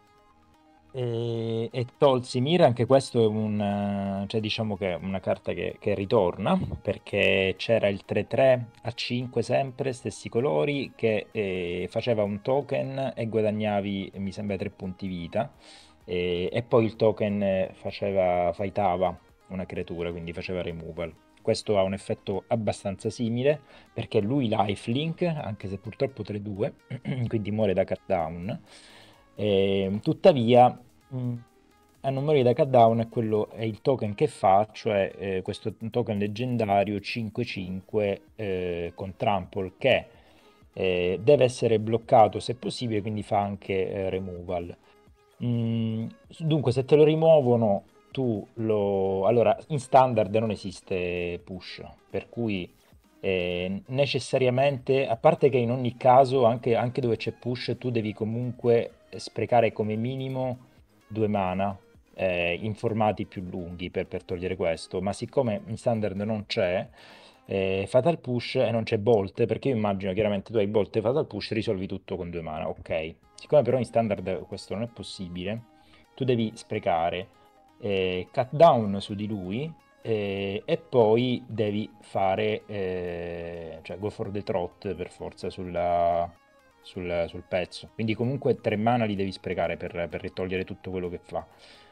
E, e Tolsimir, anche questo è un, eh, cioè diciamo che è una carta che, che ritorna perché c'era il tre tre a cinque sempre, stessi colori, che eh, faceva un token e guadagnavi, mi sembra, tre punti vita. E, e poi il token eh, faceva, fightava una creatura, quindi faceva removal. Questo ha un effetto abbastanza simile perché lui lifelink, anche se purtroppo tre due, quindi muore da cut down. E, tuttavia, mh, a non morire da cut down è, quello, è il token che fa, cioè eh, questo token leggendario cinque cinque eh, con trample che eh, deve essere bloccato se possibile, quindi fa anche eh, removal. Mm, dunque, se te lo rimuovono, tu lo... Allora, in standard non esiste push, per cui eh, necessariamente, a parte che in ogni caso, anche, anche dove c'è push, tu devi comunque sprecare come minimo due mana eh, in formati più lunghi per, per togliere questo, ma siccome in standard non c'è eh, Fatal Push e non c'è Bolt, perché io immagino chiaramente tu hai Bolt e Fatal Push, risolvi tutto con due mana, ok. Siccome però in standard questo non è possibile, tu devi sprecare eh, cut down su di lui eh, e poi devi fare, eh, cioè go for the trot per forza sulla, sul, sul pezzo. Quindi comunque tre mana li devi sprecare per, per ritogliere tutto quello che fa.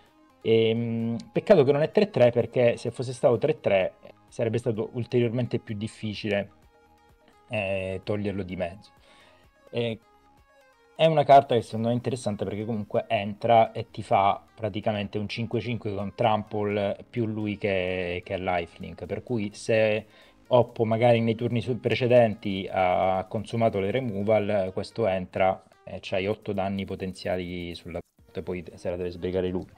E, peccato che non è tre tre perché se fosse stato tre tre sarebbe stato ulteriormente più difficile eh, toglierlo di mezzo. E è una carta che secondo me è interessante perché comunque entra e ti fa praticamente un cinque cinque con trample più lui che, che è lifelink, per cui se Oppo magari nei turni su- precedenti ha consumato le removal, questo entra e c'hai otto danni potenziali sulla e poi se la deve sbrigare lui.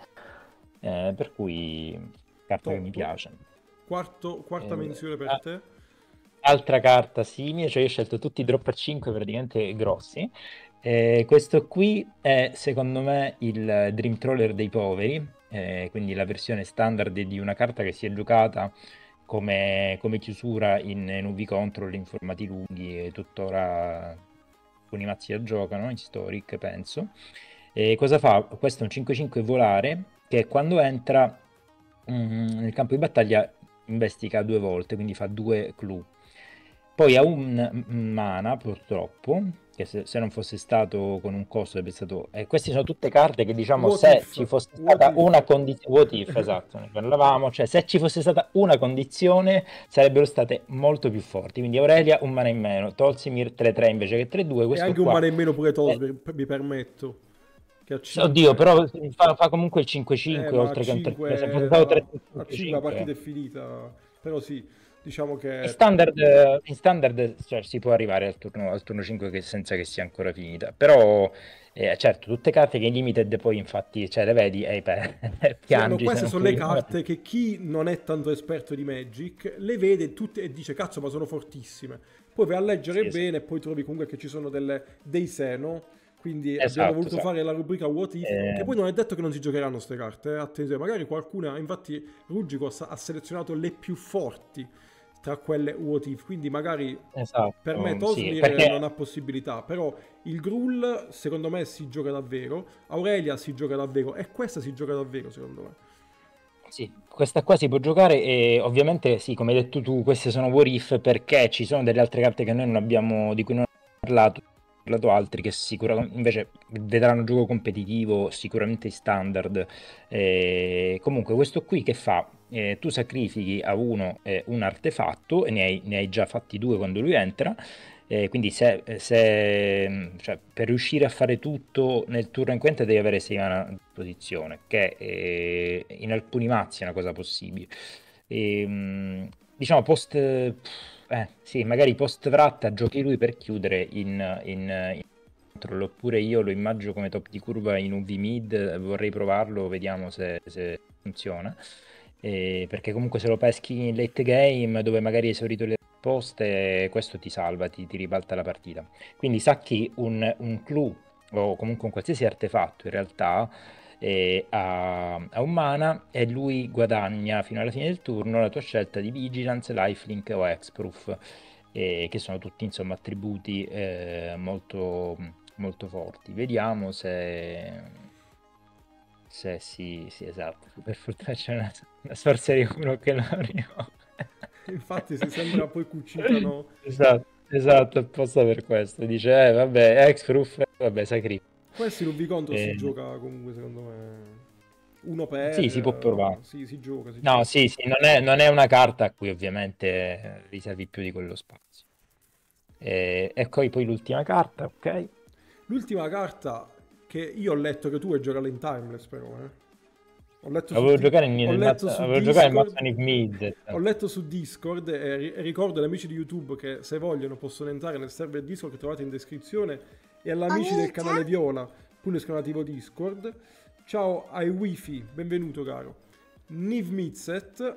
Eh, per cui carta che mi Top. piace. Quarto, quarta Eh, menzione per ah, te. altra carta simile, cioè io ho scelto tutti i drop a cinque praticamente grossi. Eh, questo qui è secondo me il Dream Trawler dei poveri, eh, quindi la versione standard di una carta che si è giocata come, come chiusura in, in U V Control in formati lunghi e tuttora alcuni mazzi la giocano, in Historic penso. E cosa fa? Questo è un cinque cinque volare che quando entra mm, nel campo di battaglia investiga due volte, quindi fa due clue. Poi ha un mana, purtroppo, che se, se non fosse stato con un costo sarebbe stato... E queste sono tutte carte che, diciamo, What se if? ci fosse What stata if? una condizione... What if, esatto, ne parlavamo. Cioè, se ci fosse stata una condizione, sarebbero state molto più forti. Quindi Aurelia, un mana in meno. Tolsimir tre tre invece che tre due. E Questo anche un qua... mano in meno pure è- Tosberg, mi permetto. Che a Oddio, cinque... però fa, fa comunque il Eh, cinque cinque, ma a oltre che un tre tre. Se fosse cinque stato la, tre tre a cinque la partita cinque cinque... è finita. Però sì, diciamo In che... standard, eh, in standard, cioè, si può arrivare al turno, al turno cinque che- senza che sia ancora finita. Però, eh, certo, tutte carte che in limited poi infatti, cioè, le vedi e pe- Sì, no, piangi se queste non sono le puoi. carte che chi non è tanto esperto di Magic le vede tutte e dice cazzo ma sono fortissime. Poi vai a leggere Sì, esatto. bene e poi trovi comunque che ci sono delle, dei se, no? Quindi abbiamo Esatto, voluto esatto. fare la rubrica What If, che Eh, poi non è detto che non si giocheranno queste carte, eh? Attenzione, magari qualcuna, infatti Rugicos ha selezionato le più forti tra quelle What If, quindi magari per me esatto, sì, Tosmir non perché ha possibilità, però il Gruul secondo me si gioca davvero, Aurelia si gioca davvero e questa si gioca davvero secondo me. sì, questa qua si può giocare e ovviamente sì, come hai detto tu, queste sono what if perché ci sono delle altre carte che noi non abbiamo, di cui non abbiamo parlato, parlato altri che sicuramente invece vedranno gioco competitivo, sicuramente standard. Eh, comunque questo qui che fa? Eh, tu sacrifichi a uno eh, un artefatto e ne hai, ne hai già fatti due quando lui entra. Eh, quindi se, se- cioè, per riuscire a fare tutto nel turno in quenta devi avere sei mana a disposizione, che eh, in alcuni mazzi è una cosa possibile. E, mh, diciamo post... Eh, sì, magari post tratta giochi lui per chiudere in, in, in control, oppure io lo immagino come top di curva in U V mid, vorrei provarlo, vediamo se, se funziona. Eh, perché comunque se lo peschi in late game dove magari hai esaurito le risposte, questo ti salva, ti, ti ribalta la partita. Quindi sacchi un, un clue o comunque un qualsiasi artefatto in realtà eh, a, a un mana e lui guadagna fino alla fine del turno la tua scelta di Vigilance, Lifelink o Hexproof, eh, che sono tutti insomma attributi eh, molto, molto forti. Vediamo se... Se sì, sì, esatto. Per fortuna c'è una, una sorcery uno che non arriva. Infatti si sembra poi cucitano. Esatto, esatto, apposta per questo. Dice, eh, vabbè, ex-proof, vabbè, sacrificio. Questo in Rubicontro si Eh, gioca comunque secondo me. Uno sì, si può per... provare. eh, sì, si gioca, si No, gioca. sì, sì, non è, non è una carta a cui ovviamente eh, riservi più di quello spazio. Eh, e poi, poi l'ultima carta, ok? L'ultima carta che io ho letto che tu vuoi giocare in Timeless però, eh. Ho letto La su, volevo Di- giocare in- ho nel letto mazzo, su avevo giocato in mazzo Discord, Nick Mid. ho letto su Discord e ri- e ricordo agli amici di YouTube che se vogliono possono entrare nel server Discord che trovate in descrizione e agli amici del canale Viola, pure esclamativo Discord. Ciao ai Wifi, benvenuto caro. Niv Mizzet,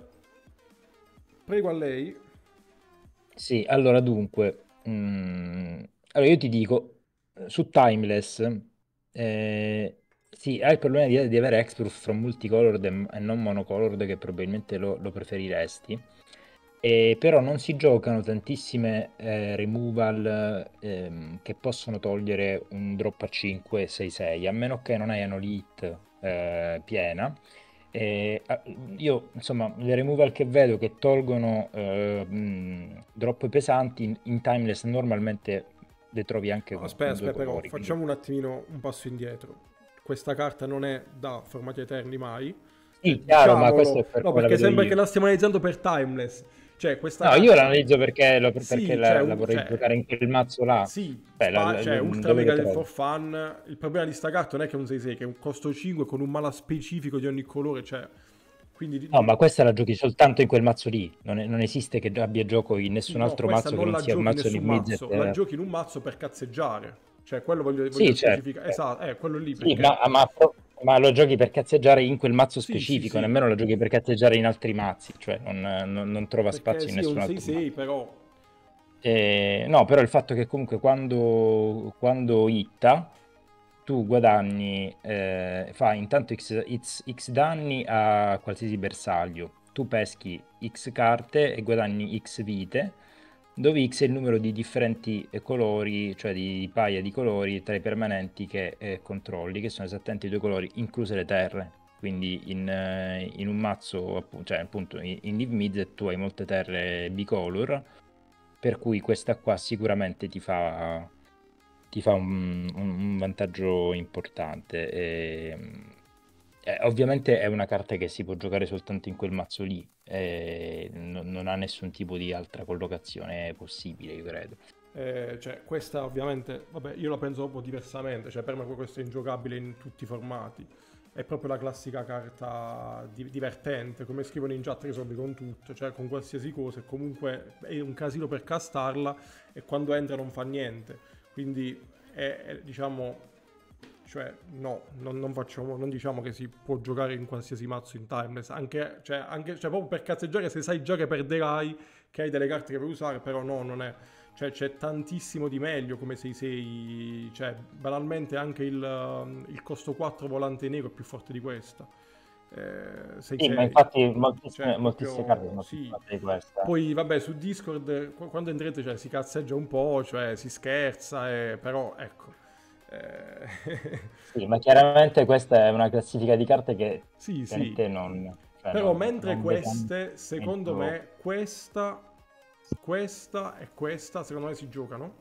prego a lei. Sì, allora dunque, mm, allora io ti dico, eh, su Timeless, eh, sì, hai il problema di, di avere Hexproof from multicolored e, e non monocolored, che probabilmente lo, lo preferiresti, e però non si giocano tantissime eh, removal ehm, che possono togliere un drop a cinque sei sei, a meno che non hai Anolit eh, piena. E, ah, io, insomma, le removal che vedo che tolgono eh, mh, drop pesanti in, in Timeless normalmente le trovi anche No, con, aspetta, con due aspetta, però colori. Quindi... facciamo un attimino un passo indietro. Questa carta non è da formati eterni mai. Cioè, Sì, chiaro, ma questo diciamolo, è per no, come la perché vedo sembra che io. la stiamo analizzando per Timeless. Cioè, questa No, io carta, l'analizzo perché, lo- perché sì, la, cioè, la u- vorrei cioè, giocare in quel mazzo là. sì, Cioè, la- spa- la- cioè, l- ultra dove lo mega del trovi? for fun. Il problema di sta carta non è che è un sei sei, che è un costo cinque con un mana specifico di ogni colore. Cioè, quindi di- No, di- ma questa la giochi soltanto in quel mazzo lì. Non, è- non esiste che abbia gioco in sì, nessun no, altro questa mazzo che non non la sia un giochi in mazzo di nessun Mizzet. mazzo, la eh. giochi in un mazzo per cazzeggiare. Cioè, quello voglio, voglio Sì, certo, specificare. certo. Esatto, è quello lì Sì, perché. ma, ma- ma lo giochi per cazzeggiare in quel mazzo Sì, sì, specifico, sì. nemmeno lo giochi per cazzeggiare in altri mazzi, cioè non, non- non trova Perché spazio in sì, è un nessun altro sei sei, mazzo. però Eh, no, però il fatto che comunque quando, quando hitta, tu guadagni, eh, fa intanto X, X- X danni a qualsiasi bersaglio, tu peschi X carte e guadagni X vite, dove X è il numero di differenti eh, colori, cioè di, di paia di colori tra i permanenti che eh, controlli, che sono esattamente i due colori, incluse le terre. Quindi in, eh, in un mazzo, appu- cioè appunto in, in Live Mid tu hai molte terre bicolor, per cui questa qua sicuramente ti fa, ti fa un, un- un vantaggio importante. E, eh, ovviamente è una carta che si può giocare soltanto in quel mazzo lì, e non, non ha nessun tipo di altra collocazione possibile, io credo. eh, cioè, questa ovviamente, vabbè, io la penso un po' diversamente, cioè per me questo è ingiocabile in tutti i formati. È proprio la classica carta di- divertente, come scrivono in chat risolvi con tutto, cioè con qualsiasi cosa, e comunque è un casino per castarla e quando entra non fa niente. Quindi è, è, diciamo, cioè no, non, non facciamo, non diciamo che si può giocare in qualsiasi mazzo in Timeless, anche, cioè, anche, cioè proprio per cazzeggiare se sai già che perderai, che hai delle carte che puoi usare, però no, non è, cioè c'è tantissimo di meglio come sei sei, cioè banalmente anche il, um, il costo quattro volante nero è più forte di questa, eh, Sì, ma sei sei, infatti cioè moltissime, moltissime carte proprio sono più sì. forti di questa. Poi vabbè su Discord qu- quando entrete cioè, si cazzeggia un po', cioè si scherza, eh, però ecco. Eh, Sì, ma chiaramente questa è una classifica di carte che sì, sì. ovviamente non, cioè Però non, mentre non vede queste, secondo tanto. me, questa, questa e questa, secondo me si giocano.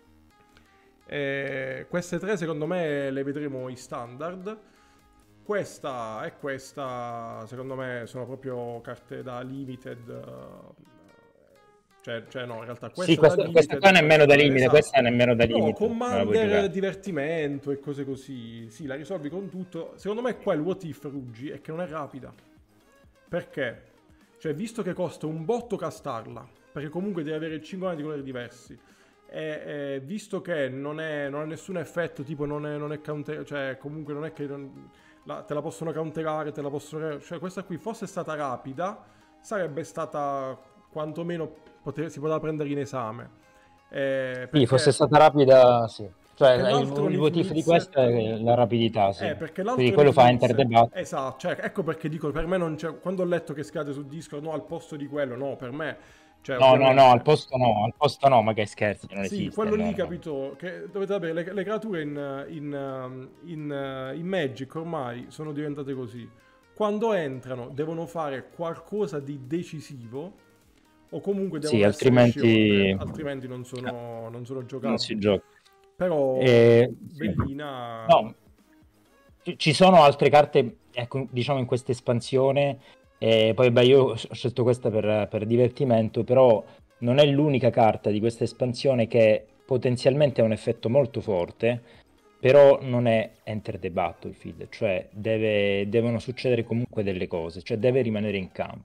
Eh, queste tre, secondo me, le vedremo in standard. Questa e questa, secondo me, sono proprio carte da limited. eh, Cioè, cioè no, in realtà Sì, questa è da questa, questa limited qua e nemmeno da questa, limite, questa è esatto. nemmeno da No, limite, non la puoi Commander, giocare. divertimento e cose così. Sì, la risolvi con tutto. Secondo me qua il what if, Ruggi, è che non è rapida. Perché? Cioè, visto che costa un botto castarla, perché comunque devi avere cinque anni di colori diversi, e, e visto che non, è, non ha nessun effetto, tipo non è, non è counter, cioè comunque non è che non- la- te la possono counterare, te la possono... Cioè, questa qui fosse stata rapida, sarebbe stata quantomeno, pote- si poteva prendere in esame. Eh, Sì, fosse perché stata rapida, sì. Cioè, perché il, l'altro il motivo di questo Niv-Mizzet... è la rapidità, Eh, sì. perché Quindi l'altro quello fa Enter the Niv-Mizzet... Bat. Esatto, cioè, ecco perché dico, per me non c'è... Quando ho letto che scade su Discord, no, al posto di quello, no, per me... Cioè, No, no, no, al ovviamente... posto no, al posto no, ma che scherzi, non Sì, esiste, quello no, lì, no. capito, che dovete avere le, le creature in, in, in, in Magic ormai sono diventate così. Quando entrano devono fare qualcosa di decisivo o comunque Sì, devono essere shielded, altrimenti altrimenti non sono, non sono non si giocabili. gioca. Però Eh, sì. Bellina... No, ci ci sono altre carte, ecco, diciamo in questa espansione, e poi beh, io ho scelto questa per, per divertimento, però non è l'unica carta di questa espansione che potenzialmente ha un effetto molto forte, però non è Enter the Battlefield, cioè deve- devono succedere comunque delle cose, cioè deve rimanere in campo.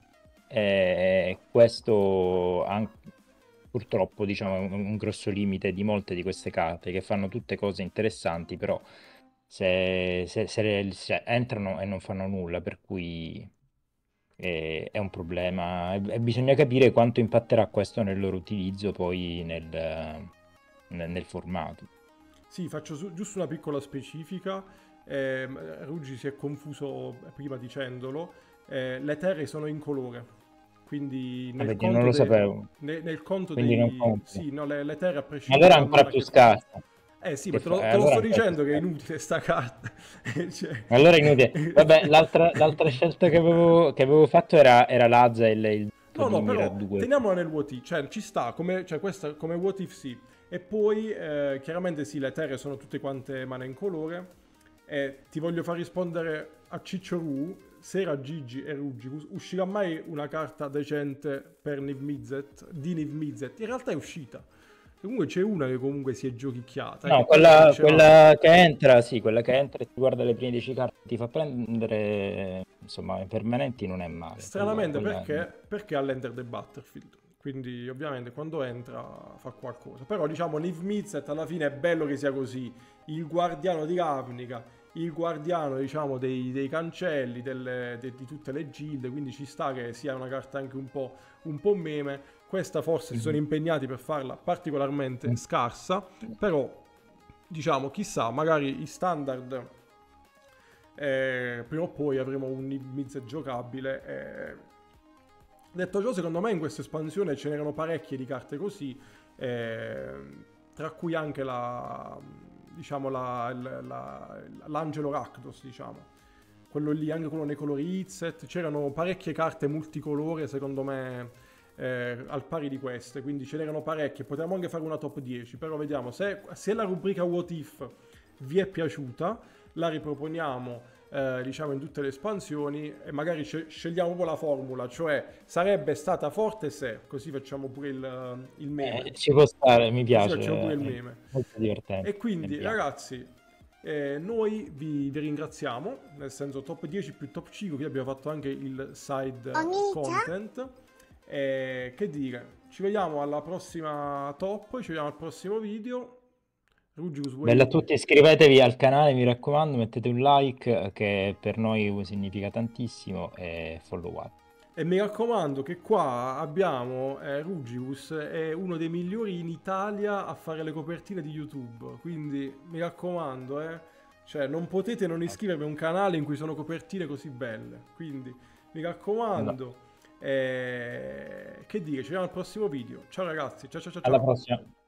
E questo an- purtroppo diciamo, è un, un grosso limite di molte di queste carte che fanno tutte cose interessanti, però se, se- se le- se entrano e non fanno nulla, per cui è, è un problema e, e bisogna capire quanto impatterà questo nel loro utilizzo poi nel, nel- nel formato. Sì, faccio su- giusto una piccola specifica. Ehm, Ruggi si è confuso prima dicendolo. Eh, le terre sono in colore, quindi Ah, nel vedi, non conto, lo dei, sapevo, ne- nel conto quindi non dei... conta. Sì, no, le, le terre a Ma allora prescindere è dal ancora mana più che fanno. scarsa. Eh sì, ma Che te fa- lo, eh, te lo allora sto è ancora più dicendo che è scarsa. inutile sta carta. Cioè- Allora è inutile. Vabbè, l'altra l'altra scelta che avevo, che avevo fatto era, era l'Azael, il tipo No, di no, Mirar però due. teniamola nel what if, cioè ci sta, come, cioè, questa, come what if sì. E poi eh, chiaramente sì, le terre sono tutte quante mana in colore. E ti voglio far rispondere a Ciccio Ru, se era Gigi e Ruggi, us- uscirà mai una carta decente per Niv-Mizzet, di Niv-Mizzet? In realtà è uscita. Comunque c'è una che comunque si è giochicchiata, che No, è quella che quella, dicevamo. quella che entra, sì, quella che entra e ti guarda le prime dieci carte, ti fa prendere, insomma, i permanenti non è male. Quella, Stranamente quella... perché? Perché all'Enter the Battlefield. Quindi ovviamente quando entra fa qualcosa. Però diciamo Niv Mizzet alla fine è bello che sia così. Il guardiano di Ravnica, il guardiano diciamo dei, dei cancelli, delle- de- di tutte le gilde. Quindi ci sta che sia una carta anche un po', un po' meme. Questa forse si sono Mhm. impegnati per farla particolarmente scarsa. Però diciamo chissà, magari i standard eh, prima o poi avremo un Niv Mizzet giocabile. eh, Detto ciò, secondo me in questa espansione ce n'erano parecchie di carte così, eh, tra cui anche la, diciamo, la, la- la- l'Angelo Rakdos, diciamo. Quello lì, anche quello nei colori Izzet, c'erano parecchie carte multicolore, secondo me, eh, al pari di queste, quindi ce n'erano parecchie, potremmo anche fare una top dieci, però vediamo, se, se la rubrica What If vi è piaciuta, la riproponiamo eh, diciamo in tutte le espansioni e magari sce- scegliamo un po' la formula, cioè sarebbe stata forte se, così facciamo pure il, il meme, Eh, ci può stare, mi così piace, facciamo pure il è meme. molto divertente. E quindi Andiamo. ragazzi, eh, noi vi, vi ringraziamo, nel senso top dieci più top cinque, qui abbiamo fatto anche il side content. E che dire, ci vediamo alla prossima top, ci vediamo al prossimo video. Rugius, Bella a vuoi... tutti, iscrivetevi al canale, mi raccomando, mettete un like eh, che per noi significa tantissimo e followate. E mi raccomando che qua abbiamo eh, Rugius, è uno dei migliori in Italia a fare le copertine di YouTube, quindi mi raccomando, eh, cioè non potete non iscrivervi a un canale in cui sono copertine così belle, quindi mi No. raccomando, eh, che dire, ci vediamo al prossimo video, ciao ragazzi, ciao ciao ciao Alla ciao. prossima.